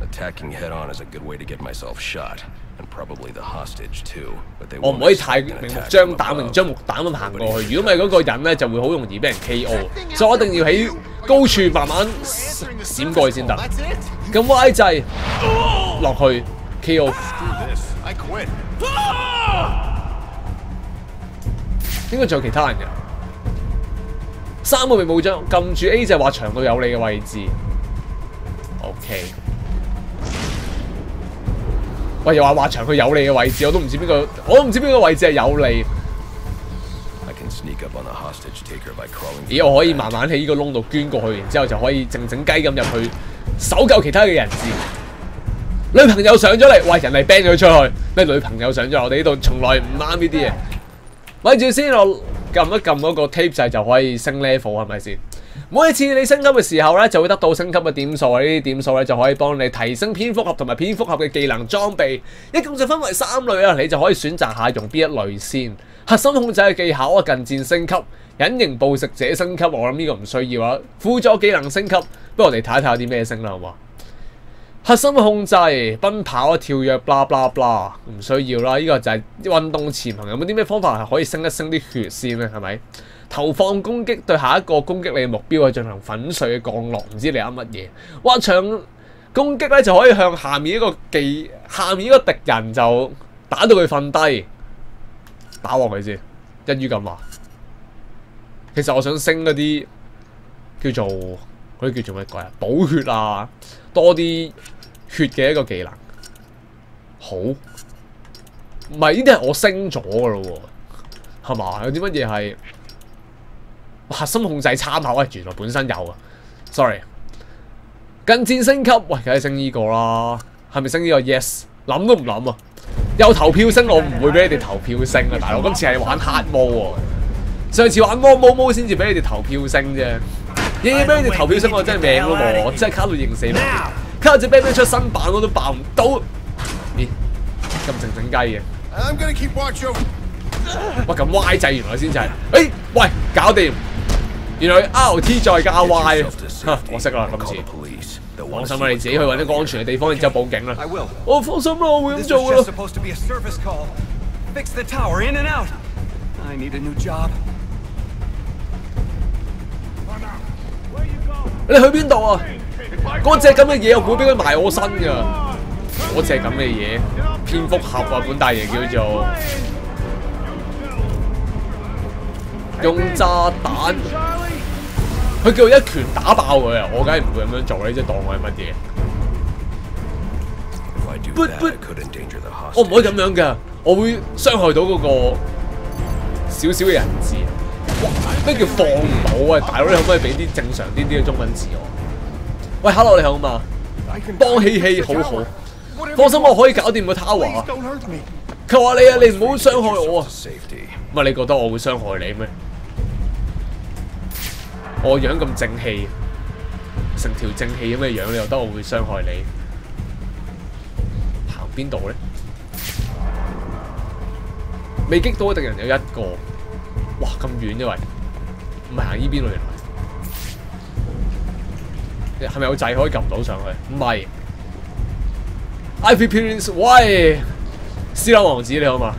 我唔可以太明目張膽、明張目膽咁行過去，如果唔係嗰個人咧就會好容易俾人 KO， 所以我一定要喺高處慢慢閃過去先得。咁 Y 掣落去 KO。應該仲有其他人嘅。3個名武將撳住 A 就話長到有利嘅位置。OK。喂，又話長佢有利嘅位置，我都唔知邊個位置係有利。咦，我可以慢慢喺呢個窿度捐過去，然之後就可以靜靜雞咁入去搜救其他嘅人質。女朋友上咗嚟，喂，人哋 ban 咗出去。咩女朋友上咗？我哋呢度從來唔啱呢啲嘢。咪住先，我撳一撳嗰個 tape 掣就可以升 level， 係咪先？每一次你升級嘅時候咧，就會得到升級嘅點數啊！呢啲點數咧就可以幫你提升蝙蝠俠同埋蝙蝠俠嘅技能裝備。一共就分為3類啊，你就可以選擇下用邊一類先。核心控制嘅技巧啊，近戰升級；隱形捕食者升級，我諗呢個唔需要啦。輔助技能升級，不如我哋睇一睇有啲咩升啦，好嘛？核心控制、奔跑、跳躍，blah blah blah，唔需要啦。呢個就係運動潛行，有冇啲咩方法係可以升一升啲血先咧？係咪？投放攻擊對下一個攻擊你嘅目標去進行粉碎嘅降落，唔知你啱乜嘢？挖牆攻擊咧就可以向下面一個敵人就打到佢瞓低，打鑊佢先，一於咁話。其實我想升嗰啲叫做乜鬼啊？補血啊，多啲血嘅一個技能。好，唔係呢啲係我升咗噶咯喎，係嘛？有啲乜嘢係？核心控制參考，原來本身有啊 ，sorry。近戰升級，喂，梗係升呢個啦，係咪升呢個 ？Yes， 諗都唔諗啊！有投票升，我唔會俾你哋投票升啊，大佬！今次係玩 hard mode 喎，上次玩魔先至俾你哋投票升啫，嘢嘢俾你哋投票升，我真係命都冇，我真係卡到認死你！卡到隻 band 出新版我都爆唔到，咦？咁靜雞嘅。喂，咁 Y 掣原來先就係，喂，搞掂！原來 RT 再加 Y， 我識啦今次。放心啦，你自己去揾一個安全嘅地方，然之後報警啦。我放心啦，我會咁做噶啦。你去邊度啊？嗰隻咁嘅嘢我唔會俾佢埋我身噶。嗰隻咁嘅嘢，蝙蝠俠啊，本大爺叫做。用炸彈，佢叫我一拳打爆佢啊！我梗係唔會咁樣做啦，即係當我係乜嘢？我唔可以咁樣㗎，我會傷害到嗰個少少嘅人質。哇！咩叫放唔到啊？大佬，你可唔可以俾啲正常啲嘅中文字我？喂 ，Hello 你好嘛？幫希好好，放心我可以搞掂個 tower 啊！求下你啊，你唔好傷害我啊！乜你覺得我會傷害你咩？我樣咁正氣，成條正氣咁嘅樣，你又得我會傷害你？行邊度咧？未擊到嘅敵人有一個，哇咁遠啫喂！唔係行依邊咯原來。係咪有掣可以撳到上去？唔係。Ivy Prince， 喂，斯拉王子你好嘛？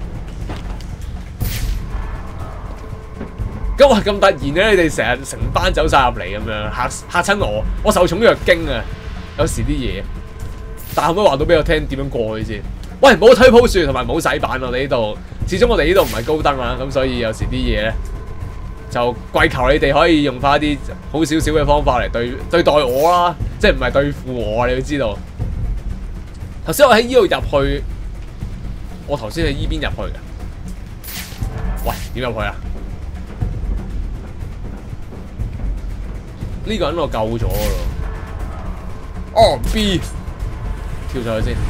咁話咁突然咧，你哋成班走晒入嚟咁樣嚇親我，我受寵若驚啊！有時啲嘢，但可唔可以話到俾我聽點樣過去先？喂，冇推鋪樹同埋冇洗版我哋呢度，始終我哋呢度唔係高登啊，咁所以有時啲嘢咧就跪求你哋可以用翻啲好少少嘅方法嚟對待我啦，即係唔係對付我啊？你要知道，頭先我喺呢度入去，我頭先喺依邊入去嘅。喂，點入去啊？呢個人我救咗咯。哦 B， 跳上去先。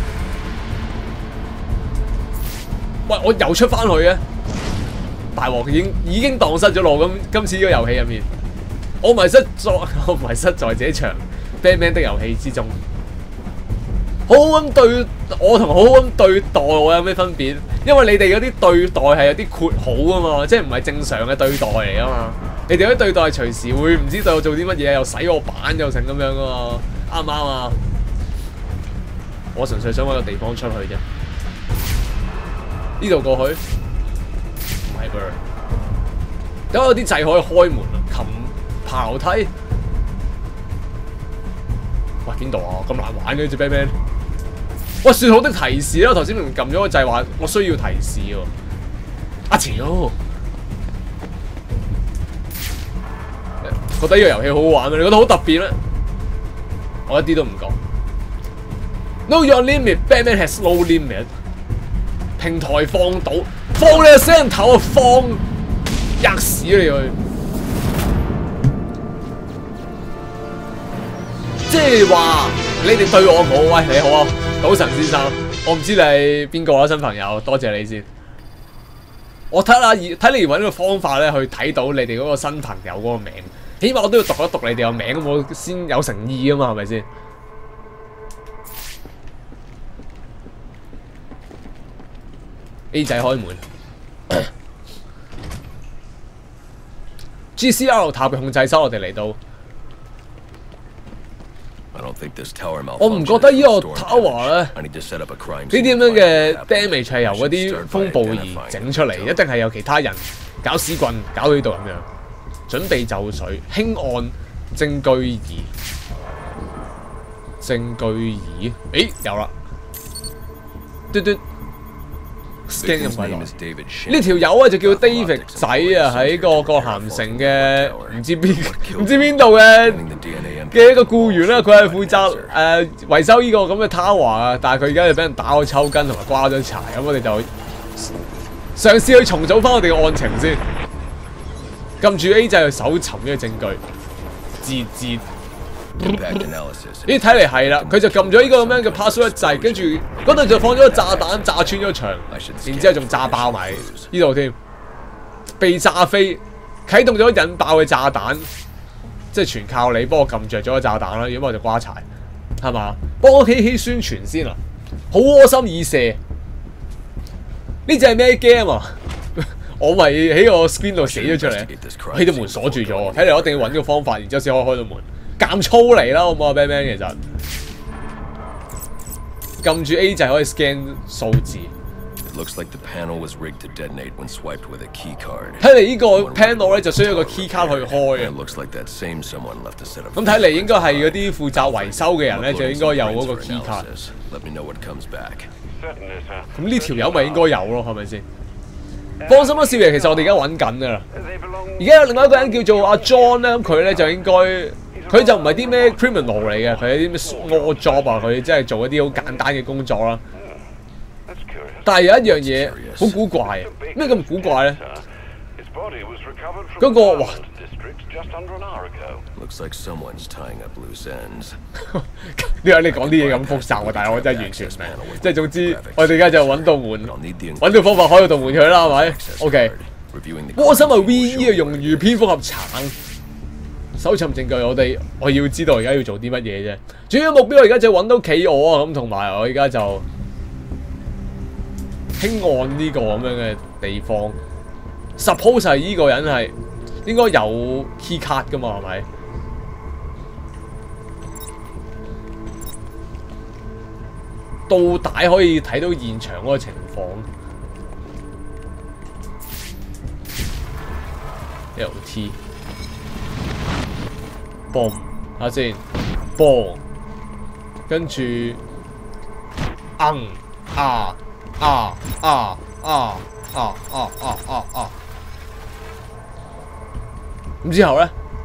喂，我又出翻去嘅，大鑊已經蕩失咗路咁。今次呢個遊戲入面， 我迷失在這場 Batman 的遊戲之中。好好咁對我同好好咁對待我有咩分別？因為你哋嗰啲對待係有啲括號啊嘛，即係唔係正常嘅對待嚟啊嘛。你哋嗰啲對待隨時會唔知對我做啲乜嘢，又洗我版又成咁樣噶嘛，啱唔啱啊？我純粹想揾個地方出去啫。呢度過去唔係噃，等有啲掣可以開門啊！爬樓梯，喂邊度啊？咁難玩嘅呢隻 Batman？ 喂，説好的提示啦！頭先明明撳咗個掣話我需要提示喎。阿潮，覺得呢個遊戲好好玩咩？你覺得好特別咩？我一啲都唔覺。Know your limit, Batman has no limit。平台放倒，放你個聲頭啊！放吔屎你去！即係話你哋對我好，喂你好啊，賭神先生，我唔知你係邊個啦，新朋友，多謝你先。我睇你揾個方法咧，去睇到你哋嗰個新朋友嗰個名，起碼我都要讀一讀你哋個名，咁我先有誠意啊嘛，係咪先 ？A 仔開門，GCR 塔嘅控制室，我哋嚟到。我唔覺得呢個 tower 咧，呢啲咁樣嘅 damage 係由嗰啲風暴而整出嚟，一定係有其他人搞屎棍搞到呢度咁樣。準備就緒，輕按證據儀，證據儀，誒有啦，嘟嘟 scan 入去呢條友啊就叫 David 仔啊，喺個葛咸城嘅唔知邊度嘅一個僱員啦，佢係負責維修呢個咁嘅 tower 啊，但係佢而家就俾人打咗抽筋同埋瓜咗柴，咁我哋就嘗試去重組翻我哋嘅案情先，撳住 A 掣去搜尋呢個證據，截。咦，睇嚟係啦，佢就撳咗呢個咁樣嘅 password 掣，跟住嗰度就放咗個炸彈，炸穿咗牆，然之後仲炸爆埋呢度添，被炸飛，啟動咗引爆嘅炸彈，即係全靠你幫我撳着咗個炸彈啦，如果我就瓜柴，係嘛？幫我起宣傳先啊，好窩心以射，呢隻係咩 game 啊？我咪喺個 screen 度寫咗出嚟，呢度門鎖住咗，睇嚟我一定要揾個方法，然之後先可以開到門。減粗嚟啦，好唔好啊 ，Batman？ 其實撳住 A 掣可以 scan 數字。睇嚟呢個 panel 咧就需要一個 key card 去開啊。咁睇嚟應該係嗰啲負責維修嘅人咧，就應該有嗰個 key card。咁呢條友咪應該有咯，係咪先？放心啦，少爺，其實我哋而家揾緊噶啦。而家有另外一個人叫做阿 John 咧，咁佢咧就應該。佢就唔係啲咩 criminal 嚟嘅，佢係啲咩 small job 啊，佢即係做一啲好簡單嘅工作啦。但係有一樣嘢好古怪啊！咩咁古怪咧？嗰個哇！點解你講啲嘢咁複雜啊？但係我真係完全唔明。即係總之，我哋而家就揾到門，揾到方法開到道門佢啦，係咪 ？OK。窩心係 VE 嘅用語，蝙蝠俠橙。搜尋證據，我要知道而家要做啲乜嘢啫。主要目標我而家就揾到企鵝啊，咁同埋我而家就輕按呢個咁樣嘅地方。Suppose 係呢個人係應該有 key card 噶嘛，係咪？到底可以睇到現場嗰個情況。LT。boom， 睇下先 ，boom， 跟住，咁之後咧，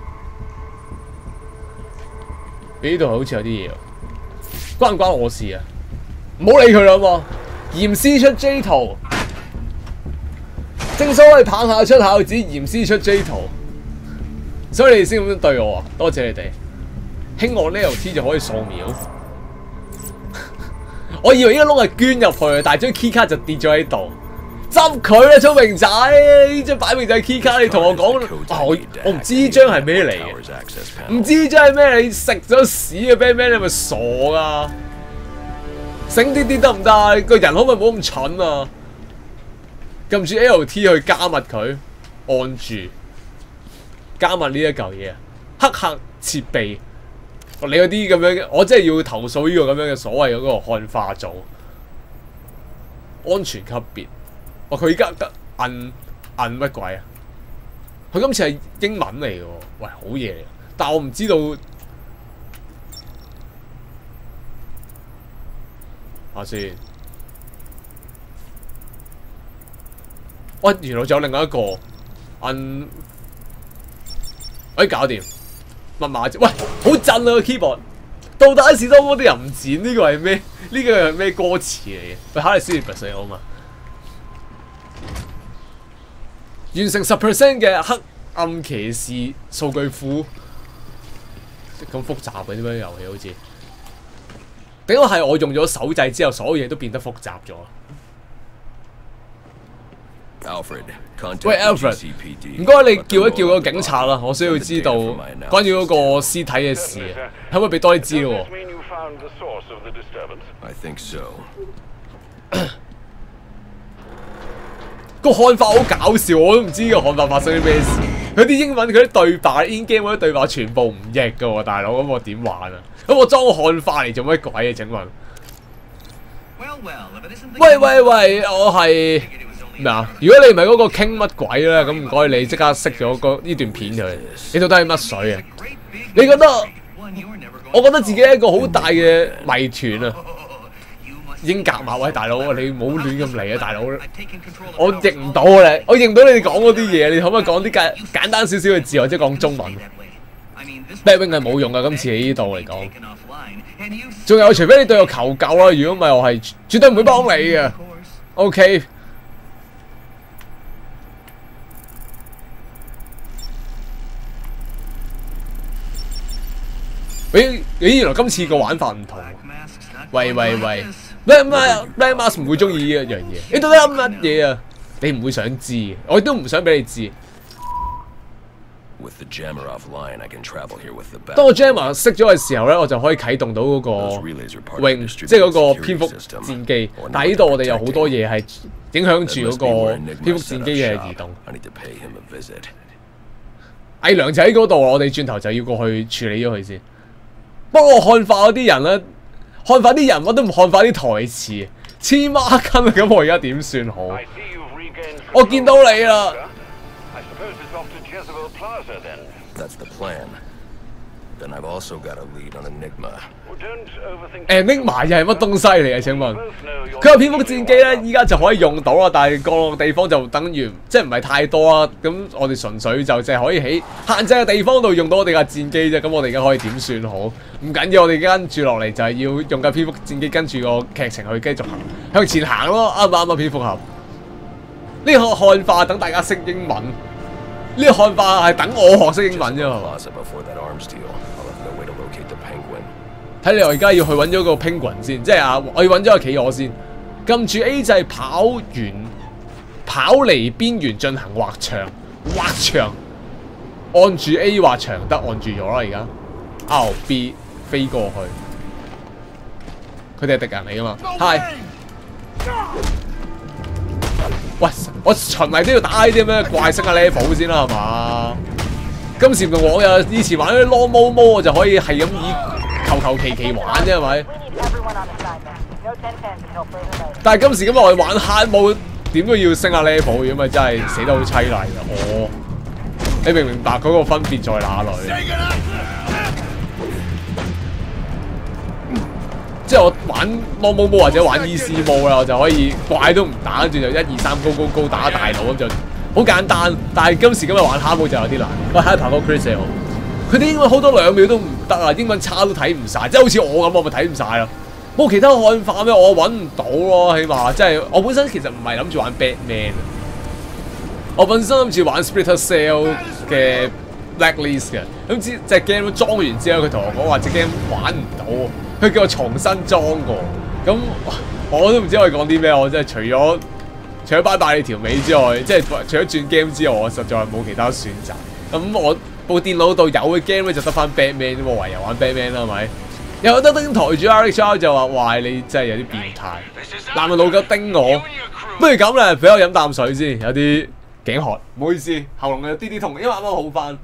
呢度好似有啲嘢，關唔關我事啊？唔好理佢啦嘛，嚴師出 J 圖，正所謂棒下出孝子，嚴師出 J 圖。所以你哋先咁樣對我啊！多謝你哋。輕按 LT 就可以掃描。我以為呢個窿係捐入去，但係張 key card 就跌咗喺度。 執佢啦，聰明仔！呢張擺明就係 key 卡，你同我講我唔知呢張係咩嚟嘅，唔知呢張係咩？你食咗屎嘅 Batman， 你咪傻噶？醒啲啲得唔得？個人可唔可以唔好咁蠢啊？撳住 LT 去加密佢，按住加密呢一嚿嘢，黑客設備。你嗰啲咁樣，我真係要投訴呢個咁樣嘅所謂嗰個漢化組安全級別。佢而家摁乜鬼啊？佢今次係英文嚟嘅喎，喂，好嘢嚟！但我唔知道。下先。喂，原來仲有另外一個摁，搞掂。密碼啫，喂，好震啊個 keyboard！到底士多摩啲人唔剪呢個係咩？呢個係咩歌詞嚟嘅？喂，考你 syllabus 好嘛？完成10% 嘅黑暗騎士數據庫，咁複雜嘅啲咩遊戲好似？點解係我用咗手掣之後，所有嘢都變得複雜咗？喂 ，Alfred， 唔該你叫一叫個警察啦，我需要知道關於嗰個屍體嘅事，可唔可以俾多啲資料？個漢化好搞笑，我都唔知個漢化發生啲咩事。佢啲英文佢啲對白 in game 嗰啲對白全部唔譯噶喎，大佬，咁我點玩啊？咁我裝個漢化嚟做乜鬼啊？請問？喂，我係。咩啊？如果你唔係嗰個傾乜鬼咧，咁唔該你即刻熄咗呢段片佢。你到底係乜水啊？你覺得？我覺得自己係一個好大嘅謎團啊！已經夾埋，喂大佬，你唔好亂咁嚟啊，大佬！我認唔到你，我認唔到你哋講嗰啲嘢，你可唔可以講啲簡單少少嘅字，或者講中文 ？Batwing 係冇用噶，今次喺呢度嚟講。仲有，除非你對我求救啦，如果唔係，我係絕對唔會幫你嘅。OK。咦，原來今次個玩法唔同。喂 ，Black Mask 唔會中意呢一樣嘢。你到底諗乜嘢啊？你唔會想知，我亦都唔想俾你知。當個 Jammer 熄咗嘅時候咧，我就可以啟動到嗰個 Wing， 即係嗰個蝙蝠戰機。但係呢度我哋有好多嘢係影響住嗰個蝙蝠戰機嘅移動。偽娘就喺嗰度，我哋轉頭就要過去處理咗佢先。幫我漢化嗰啲人咧，漢化啲人物都唔漢化啲台詞，黐孖筋啊！咁我而家點算好？我見到你啦。Enigma 又係乜東西嚟嘅？請問佢個蝙蝠戰機咧，依家就可以用到啦，但係個地方就等於即係唔係太多啦。咁我哋純粹就淨係可以喺限制嘅地方度用到我哋架戰機啫。咁我哋而家可以點算好？唔緊要，我哋跟住落嚟就係要用架蝙蝠戰機跟住個劇情去繼續向前行咯。啱唔啱啊？蝙蝠俠呢個漢化等大家識英文，呢個漢化係等我學識英文啫嘛。睇嚟我而家要去揾咗個 penguin 先，即係啊，我要揾咗個企鵝先。撳住 A 掣跑離邊緣進行畫牆，按住 A 畫牆得，按住咗啦而家。RB 飛過去，佢哋係敵人嚟噶嘛？係。喂，我循例都要打呢啲咩怪升下 level 先啦，係嘛？今時唔同往日，以前玩啲 long mo 我就可以係咁以求其玩啫，係咪？但係今時今日我哋玩 hard mode，點都要升下 level，因為真係死得好凄厲㗎。你明唔明白嗰個分別在哪裏？即係我玩 normal mode 或者玩 easy mode 啦，我就可以怪都唔打，跟住就1、2、3高打大佬咁就好簡單。但係今時今日玩 hard mode 就有啲難。喂，喺爬個 Chris 好，佢啲英文好多2秒都唔得啊，英文差都睇唔晒，即係好似我咁，我咪睇唔晒咯。冇其他漢化咩？我揾唔到咯，起碼即係我本身其實唔係諗住玩 Batman， 我本身諗住玩 Splinter Cell 嘅 Blacklist 嘅。咁隻 game 裝完之後，佢同我講話隻 game 玩唔到，佢叫我重新裝過。咁我都唔知可以講啲咩，我真係除咗除咗拜拜你條尾之外，即係除咗轉 game 之外，我實在係冇其他選擇。咁我部電腦度有嘅 game 咧就得翻 Batman 啫，我唯有玩 Batman 啦，係咪？有得丁台主 RXR 就話：哇，你真係有啲變態，男人老狗叮我。不如咁咧，俾我飲啖水先，有啲頸渴，唔好意思，喉嚨有啲痛，因為啱啱好翻。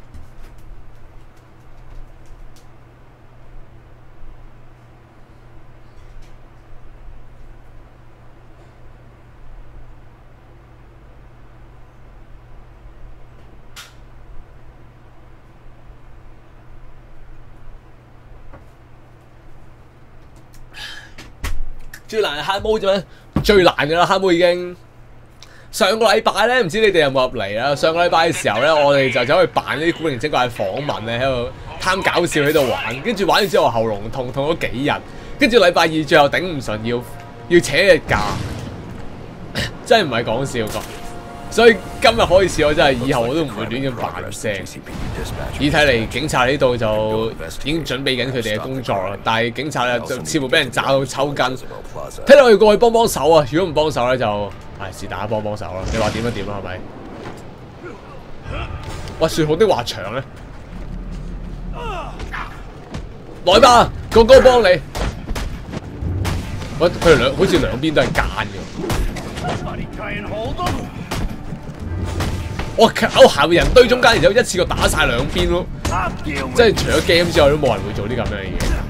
最難係黑毛啫咩？最難㗎啦，黑毛已經上個禮拜咧，唔知你哋有冇入嚟啦？上個禮拜嘅時候咧，我哋就走去扮呢啲古靈精怪嘅訪問咧，喺度貪搞笑喺度玩，跟住玩完之後喉嚨痛咗幾日，跟住禮拜二最後頂唔順要請日假，真係唔係講笑㗎。所以今日開始我真係以後我都唔會亂咁扮聲。而睇嚟警察呢度就已經準備緊佢哋嘅工作啦，但係警察咧就似乎俾人炸到抽筋。睇落去過去幫幫手啊！如果唔幫手咧就係是但幫手啦。你話點就點啦，係咪？哇！説好的滑牆咧，來吧，哥哥幫你。喂，佢哋好似兩邊都係奸嘅。我靠！行人堆中間，然之後一次過打晒兩邊咯，即係除咗 game 之外都冇人會做啲咁樣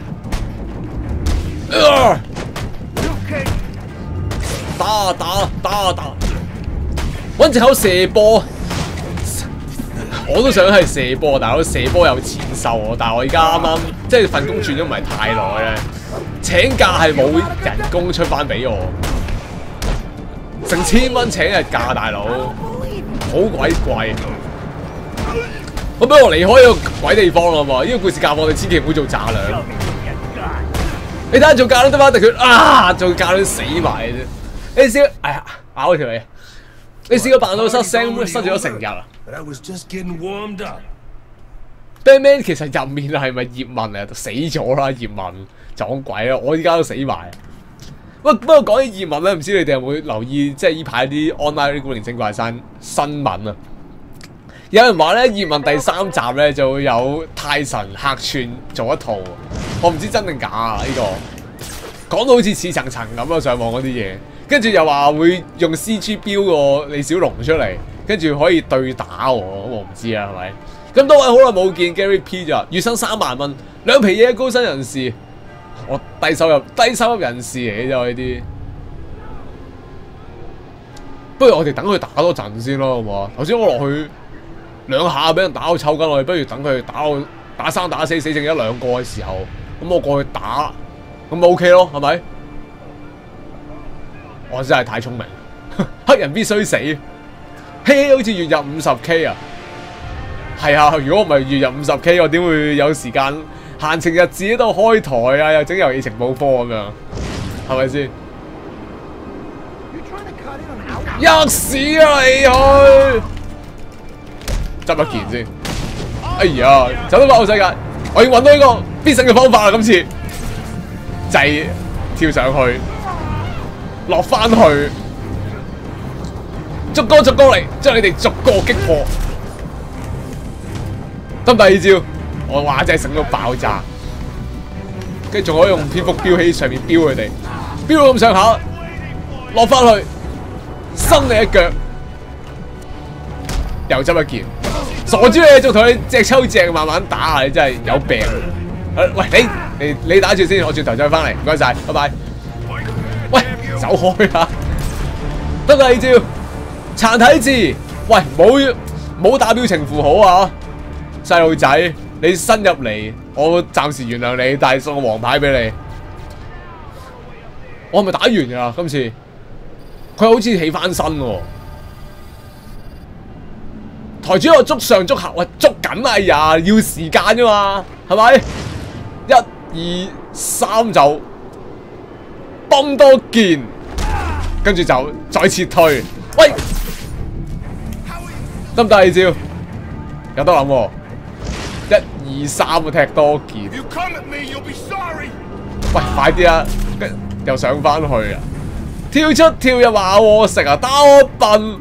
嘅嘢。打，揾隻口射波，我都想係射波，大佬射波有錢收喎。但係我而家啱啱即係份工轉咗唔係太耐咧，請假係冇人工出翻俾我，成1000蚊請日假，大佬。好鬼貴，我俾我離開呢個鬼地方啦嘛！呢個故事教我哋千祈唔好做炸兩。你睇下做炸兩得翻，但佢啊做炸兩死埋啫！你試哎呀咬條脷，你試過扮到失聲失咗成日啊 ？Batman 其實入面係咪葉問啊？死咗啦，葉問撞鬼啦！我依家都死埋。不過講起葉問咧，唔知你哋有冇留意，即係依排啲 online 啲古靈精怪新聞啊？有人話咧，葉問第3集咧就會有泰神客串做一套，我唔知真定假啊！呢個講到好似似層層咁啊，上網嗰啲嘢，跟住又話會用 CG 標個李小龍出嚟，跟住可以對打喎，我唔知啊，係咪？咁多位好耐冇見 Gary P 咋，月薪3萬蚊，兩皮嘢高薪人士。我低收入人士嚟嘅啫，呢啲。不如我哋等佢打多陣先咯，好唔好啊？頭先我落去2下俾人打到抽筋，我哋不如等佢打生打死死剩1、2個嘅時候，咁我過去打，咁咪 OK 咯，係咪？我真係太聰明，黑人必須死。嘿，好似月入50K 啊！係啊，如果唔係月入50K，我點會有時間？閒情日子喺度開台啊，又整遊戲情報科咁樣，係咪先？吔屎啊你去！執一件先。哎呀，走到爆世界，我要揾到一個必勝嘅方法啦！今次就係跳上去，落翻去，逐個嚟，將你哋逐個擊破。得第2招。我話真係醒到爆炸，跟住仲可以用蝙蝠標喺上面標佢哋，標到咁上下，落翻去，伸你一腳，又執一件，傻豬你仲同你隻抽隻慢慢打啊！你真係有病。喂，你打住先，我轉頭再翻嚟，唔該晒，拜拜。喂，走開啊！得第2招，殘體字，喂，冇打表情符號啊，細路仔。你新入嚟，我暫時原諒你，但係送個黃牌俾你。我係咪打完㗎？今次佢好似起翻身喎。台主我捉上捉下，喂捉緊啊！哎呀，要時間啫嘛，係咪？1、2、3就泵多件，跟住就再撤退。喂，得唔得？2招有得諗喎。1、2、3踢多件，喂，快啲啊！又上翻去啊！ 跳出跳入話我食啊，打我笨。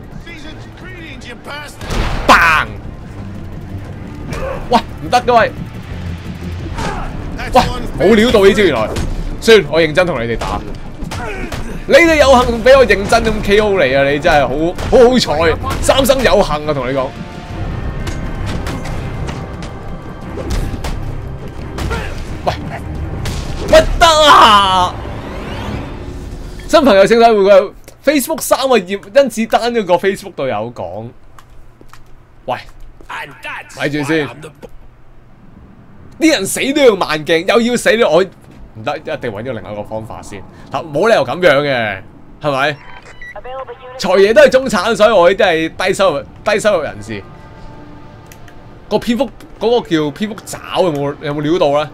嘭！喂，唔得噶喂！喂，冇料到呢招原來。算，我認真同你哋打。你哋有幸俾我認真咁 KO 你啊！你真係好彩，三生有幸啊！同你講。喂，乜得啊？新朋友請睇會嘅 Facebook 3個頁甄子丹嗰個 Facebook 度有講。喂，睇住先，啲人死都要慢鏡，又要死我唔得，一定揾咗另外一個方法先。冇理由咁樣嘅，係咪？財爺都係中產，所以我呢啲係低收入人士。個蝙蝠嗰個叫蝙蝠爪有冇料到咧？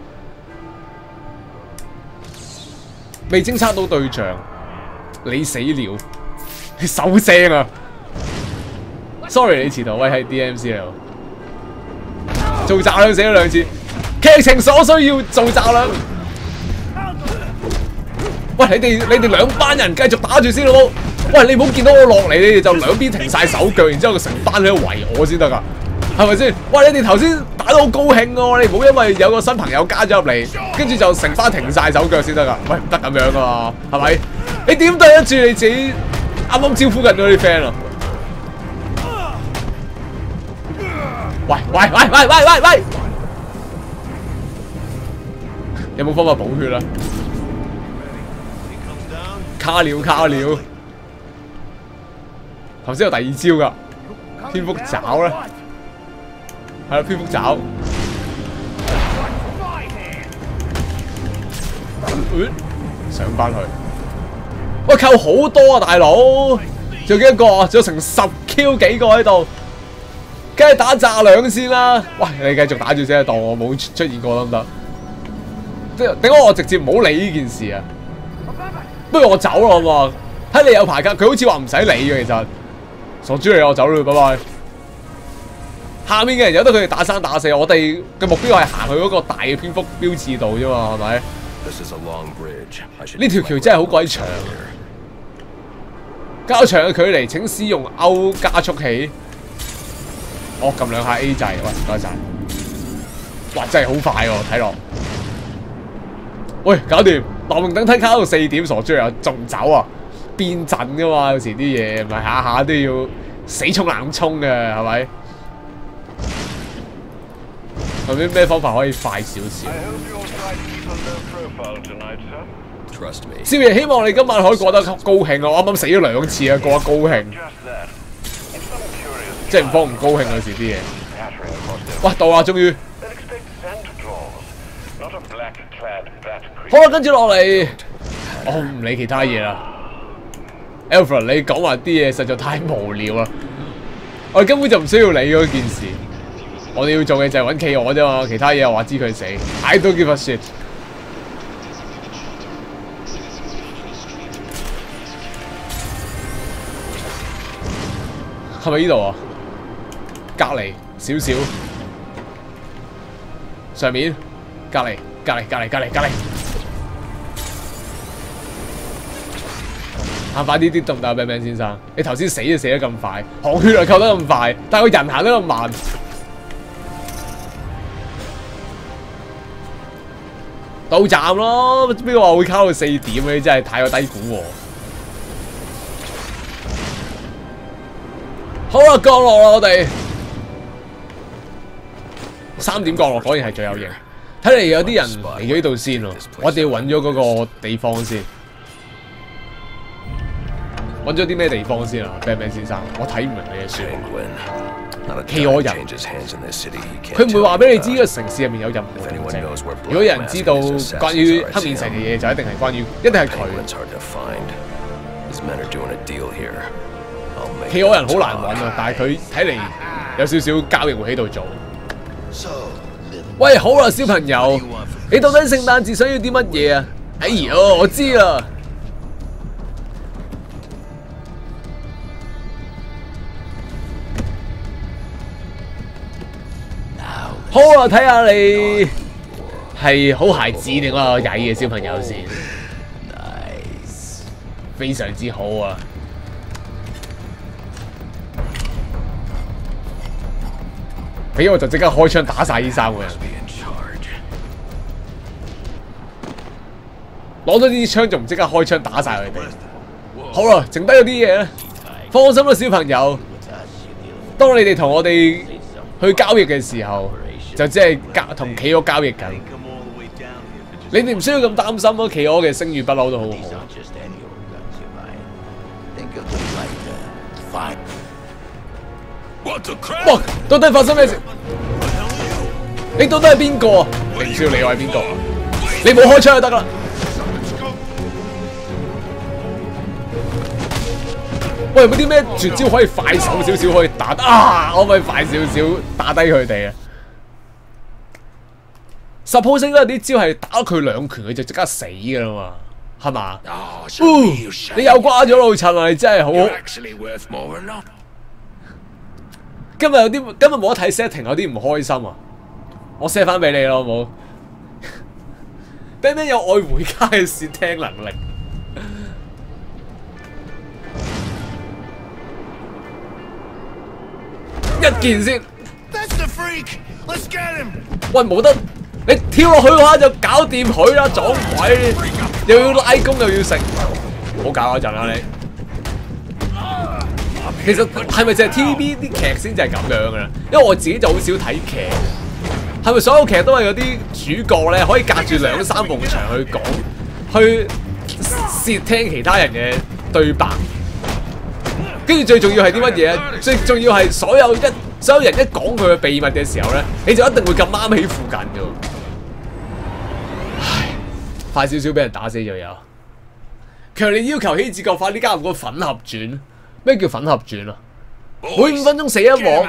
未偵測到對象，你死了，你收聲啊 ！Sorry 你遲到，喂係 DMC 嚟喎，做炸兩死咗2次，劇情所需要做炸兩。喂，你哋兩班人繼續打住先好冇？喂，你唔好見到我落嚟，你哋就兩邊停晒手腳，然之後成班喺度圍我先得㗎，係咪先？喂，你哋頭先打得好高興喎，你唔好因為有個新朋友加咗入嚟，跟住就成班停晒手腳先得㗎。喂，唔得咁樣㗎嘛，係咪？你點對得住你自己啱啱招呼緊嗰啲 friend 啊？喂！有冇方法補血啊？卡了！頭先有第二招㗎，蝙蝠爪咧，係啦，蝙蝠爪。上返去。喂，扣好多啊，大佬！仲有幾多個啊？仲有成10 Q 幾個喺度。梗係打炸兩先啦！喂，你繼續打住先，當我冇出現過得唔得？點解我直接唔好理呢件事啊？不如我走啦好嘛？睇你有排卡，佢好似話唔使理嘅其實。傻豬嚟，我走啦，拜拜。下面嘅人由得佢哋打生打死，我哋嘅目標係行去嗰個大嘅蝙蝠標誌度啫嘛，係咪？呢條橋真係好鬼長。較長嘅距離請使用歐加速器。我撳兩下 A 掣，喂，唔該晒。哇，真係好快喎，睇落。喂，搞掂，流明等梯卡到4點，傻豬啊，仲走啊？變陣噶嘛，有時啲嘢唔係下下都要死衝冷衝嘅，係咪？有啲咩方法可以快少少？少爺希望你今晚可以過得高興啊！我啱啱死咗2次啊，過得高興。即係唔方唔高興有時啲嘢。哇，到啦，終於。好啦，跟住落嚟，我唔理其他嘢啦。Alfred， 你講話啲嘢實在太無聊啦，我哋根本就唔需要理嗰件事。我哋要做嘅就係揾企鵝啫嘛，其他嘢我話知佢死。I don't give a shit。係咪呢度啊？隔離少少，上面，隔離。行快啲得唔得 ，Batman 先生？你頭先死就死得咁快，行血又扣得咁快，但係個人行得咁慢。到站咯，邊個話會卡到4點嘅？你真係太過低估喎。好啦，降落啦，我哋3點降落，果然係最有型。睇嚟有啲人嚟咗呢度先喎，我哋要揾咗嗰個地方先。揾咗啲咩地方先啊 ，Batman 先生？我睇唔明你嘅説話。企鵝人，佢唔會話俾你知呢個城市入面有任何動靜。如果有人知道關於黑面神嘅嘢，就一定係佢。企鵝人好難揾啊，但係佢睇嚟有少少交易會喺度做。喂，好啦，小朋友，你到底聖誕節想要啲乜嘢啊？哎呀，我知啦。好啊，睇下你係好孩子定個曳嘅小朋友先。 非常之好啊！俾我就即刻開槍打晒呢3個人。攞咗呢支槍仲唔即刻開槍打晒佢哋？好啦，剩低嗰啲嘢咧，放心啦，小朋友。當你哋同我哋去交易嘅時候，就即係同企鵝交易緊。你哋唔需要咁擔心咯，企鵝嘅聲譽不嬲都好好。哇！到底發生咩事？你到底係邊個啊？你唔需要理我係邊個，你冇開槍就得啦。喂，有冇啲咩絕招可以快手少少可以打啊？可唔可以快少少打低佢哋啊？Suppose 應該有啲招係打佢2拳佢就即刻死噶啦嘛，係嘛？你又瓜咗老襯啊！你真係好。今日冇得睇 setting， 有啲唔開心啊！我 set 翻俾你咯，好冇？Ben 有愛回家嘅竊聽能力。一件先。喂，冇得，你跳落去嘅話就搞掂佢啦，撞鬼！又要拉弓又要食，唔好搞嗰陣啦你。其實係咪淨係 TVB 啲劇先就係咁樣噶啦？因為我自己就好少睇劇，係咪所有劇都係嗰啲主角咧可以隔住2、3埲牆去講，去竊聽其他人嘅對白？跟住最重要係啲乜嘢？最重要係所有人一講佢嘅秘密嘅時候咧，你就一定會咁啱喺附近嘅。唉，快少少俾人打死就有。強烈要求希治閣快啲加入個粉盒轉。咩叫粉盒轉啊？每5分鐘死一鑊。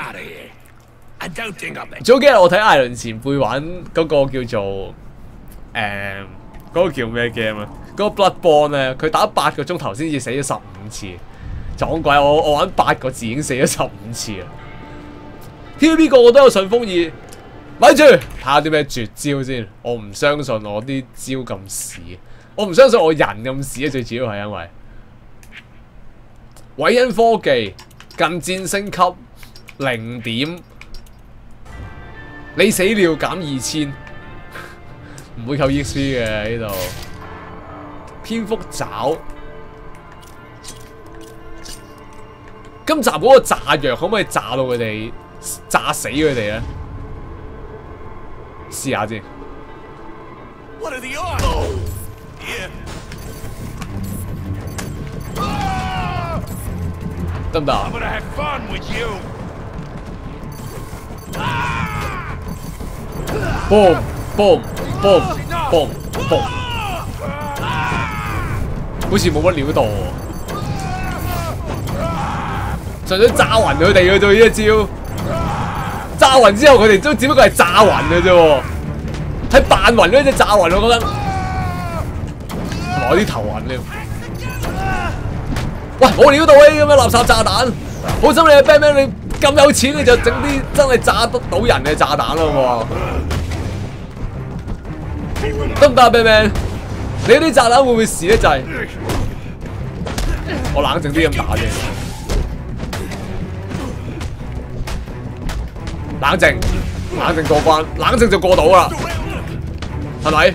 早幾日我睇艾倫前輩玩嗰個叫做嗰個叫咩 game 啊？嗰個 Bloodborne 咧，佢打8個鐘頭先至死咗15次。撞鬼！我玩8個字已經死咗15次啦。TVB 個個都有順風耳，咪住睇下啲咩絕招先。我唔相信我啲招咁屎，我唔相信我人咁屎啊！最主要係因為偉恩科技近戰升級0點，你死了減2000，唔會扣 EXP 嘅呢度。蝙蝠爪。今集嗰個炸藥可唔可以炸到佢哋炸死佢哋咧？試下先。得唔得啊？boom boom boom boom boom， 好似冇乜料到喎。純粹炸暈佢哋嘅啫，呢一招炸暈之後，佢哋都只不過係炸暈嘅啫喎，係扮暈嗰隻炸暈，我覺得同埋我啲頭暈添。喂，冇料到呢啲咁嘅垃圾炸彈，好心你啊 Ben， 你咁有錢你就整啲真係炸得到人嘅炸彈咯喎，得唔得啊 Ben？ 你啲炸彈會唔會試咧？就係我冷靜啲咁打啫。冷靜過關，冷靜就過到啦，係咪？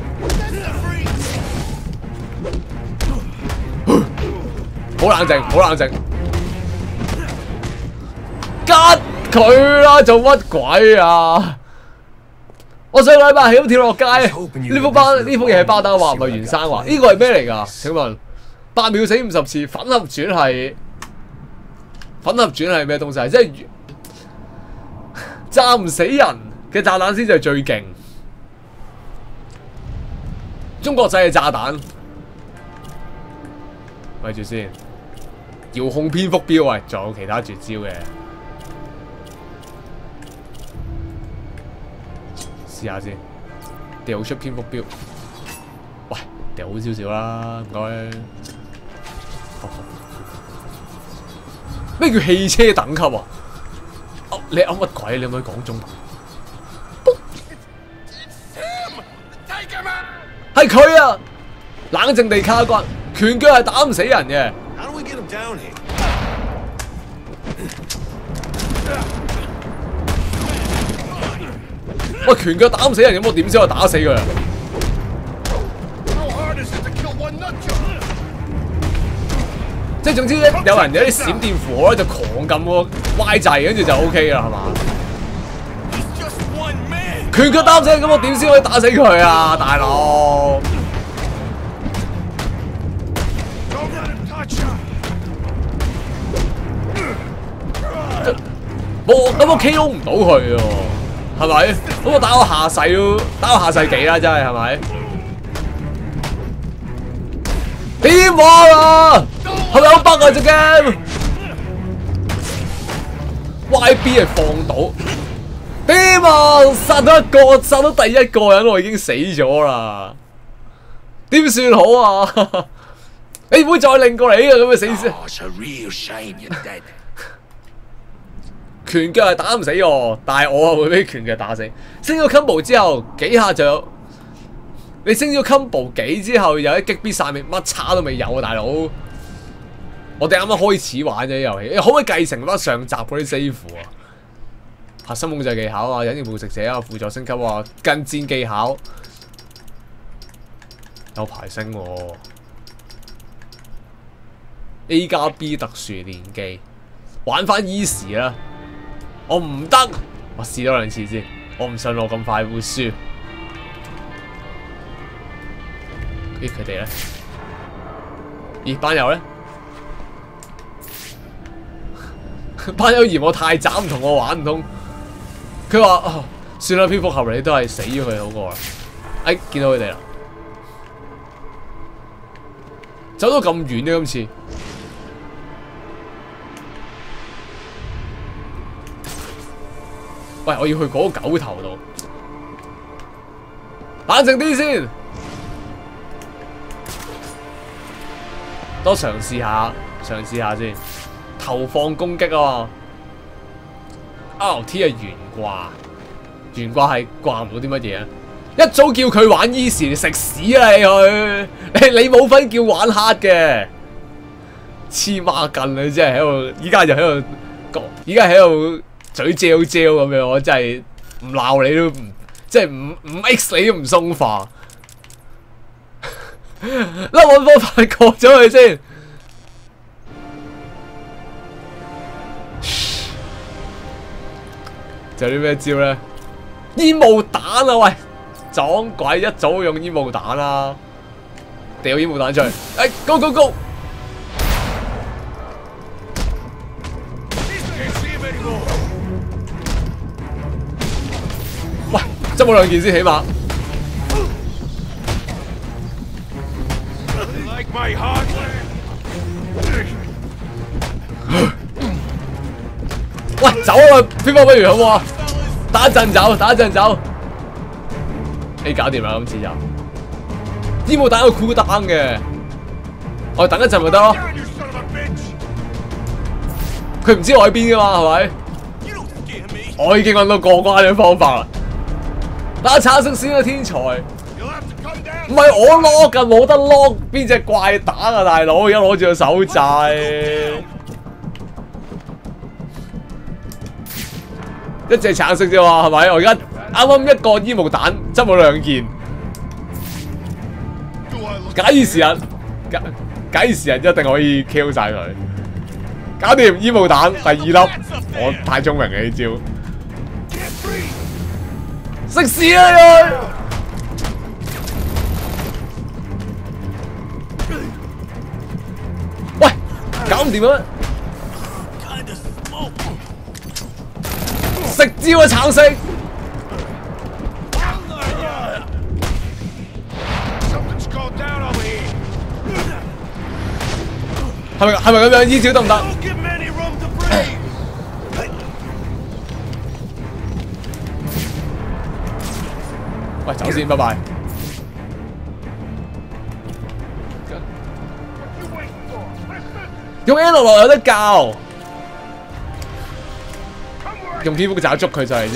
好冷靜，好冷靜，吉佢啦！做乜鬼啊？我上個禮拜係咁跳落街，呢幅嘢係巴打畫唔係袁生畫，呢個係咩嚟㗎？請問8秒死50次，粉盒轉係咩東西？即係炸唔死人嘅炸彈先至係最勁。中國製嘅炸彈，咪住先。遙控蝙蝠鏢啊，仲有其他絕招嘅，試下先。掉出蝙蝠鏢，喂，掉好少少啦，唔該。咩叫汽車等級啊？你噏乜鬼？你可唔可以講中文？係佢啊！冷靜地卡關， 拳腳係打唔死人嘅。喂，拳腳打唔死人，咁我點先可以打死佢啊？即係總之咧，有人有啲閃電符號咧，就狂撳個 Y 掣，跟住就 OK 啦，係嘛？拳腳打唔死人，咁我點先可以打死佢啊，大佬？我 KO 唔到佢喎，係咪？咁我打我下世都打我下世紀啦，真係係咪？點玩啊？係咪好 bug 啊隻 game？YB 係放倒，點啊？殺到一個，殺到第一個人，我已經死咗啦，點算好啊？你唔會再擰過嚟嘅咁嘅死先。拳腳係打唔死我，但係我會俾拳腳打死。升咗 combo 之後幾下就有，你升咗 combo 幾之後有一擊必殺滅，乜叉都未有啊，大佬！我哋啱啱開始玩啫呢遊戲，可唔可以繼承翻上集嗰啲 save 啊？核心控制技巧啊，隱形捕食者啊，輔助升級啊，近戰技巧有排升喎。A 加 B 特殊連技，玩翻 easy 啦。我唔得，我試多2次先。我唔信我咁快會輸。咦，佢哋咧？咦，班友咧？班友嫌我太渣，唔同我玩唔通。佢話：哦，算啦，蝙蝠俠你都係死咗佢好過啦。哎，見到佢哋啦，走到咁遠呢，今次。喂，我要去嗰個狗頭度，冷靜啲先，多嘗試下先，投放攻擊啊嘛 ！RT 係懸掛，懸掛係掛唔到啲乜嘢啊！一早叫佢玩 easy， 食屎啊你冇分叫玩 hard 嘅，黐孖筋啊！真係喺度，依家就喺度，依家喺度。嘴嚼咁樣，我真係唔鬧你都唔，即係唔 X 你都唔鬆化。啦，揾方法過咗佢先。仲有啲咩招咧？煙霧彈啊！喂，撞鬼一早用煙霧彈啦，掉煙霧彈出去。哎 ，go go go！執我2件先，起碼。喂，走啊！蝙蝠不如好唔好啊？打一陣走。A 搞掂啦，今次就。煙霧彈有cool down嘅，我哋等一陣咪得咯。佢唔知我喺邊噶嘛，係咪？我已經揾到過關嘅方法啦。打橙色先啊，天才！唔係我 lock 㗎，冇得 lock 邊隻怪打啊，大佬！而家攞住個手掣，一隻橙色啫嘛，係咪？我而家啱啱一個煙霧彈執咗2件，假以時日一定可以 kill 晒佢，搞掂煙霧彈第2粒，我太聰明嘅呢招。食屎啊佢！喂，搞唔掂啊！食蕉啊，橙色！係咪咁樣？依招得唔得？喂，走先，拜拜。用 L 落有得教，用蝙蝠爪捉佢就係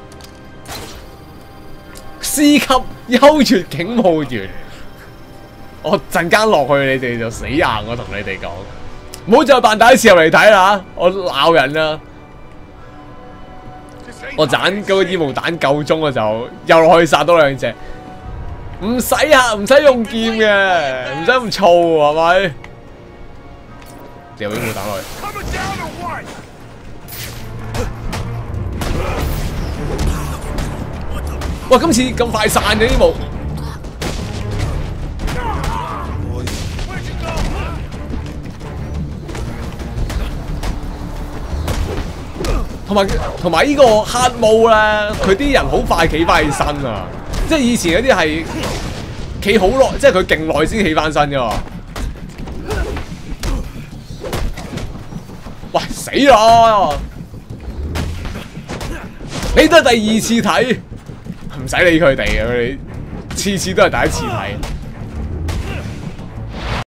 先。C 級優越警務員， 我陣間落去你哋就死硬，我同你哋講，唔好再扮第一次入嚟睇啦，我鬧人啦。我斬嗰個煙霧彈夠鐘嘅時候，又落去殺多2隻，唔使啊，唔使用劍嘅，唔使咁燥係咪？掉煙霧彈落去。哇！今次咁快散嘅啲霧。同埋呢個黑毛咧，佢啲人好快企翻起身啊！即係以前嗰啲係企好耐，即係佢勁耐先起翻身噶嘛。喂，死啦！你都係第2次睇，唔使理佢哋嘅，佢哋次次都係第1次睇。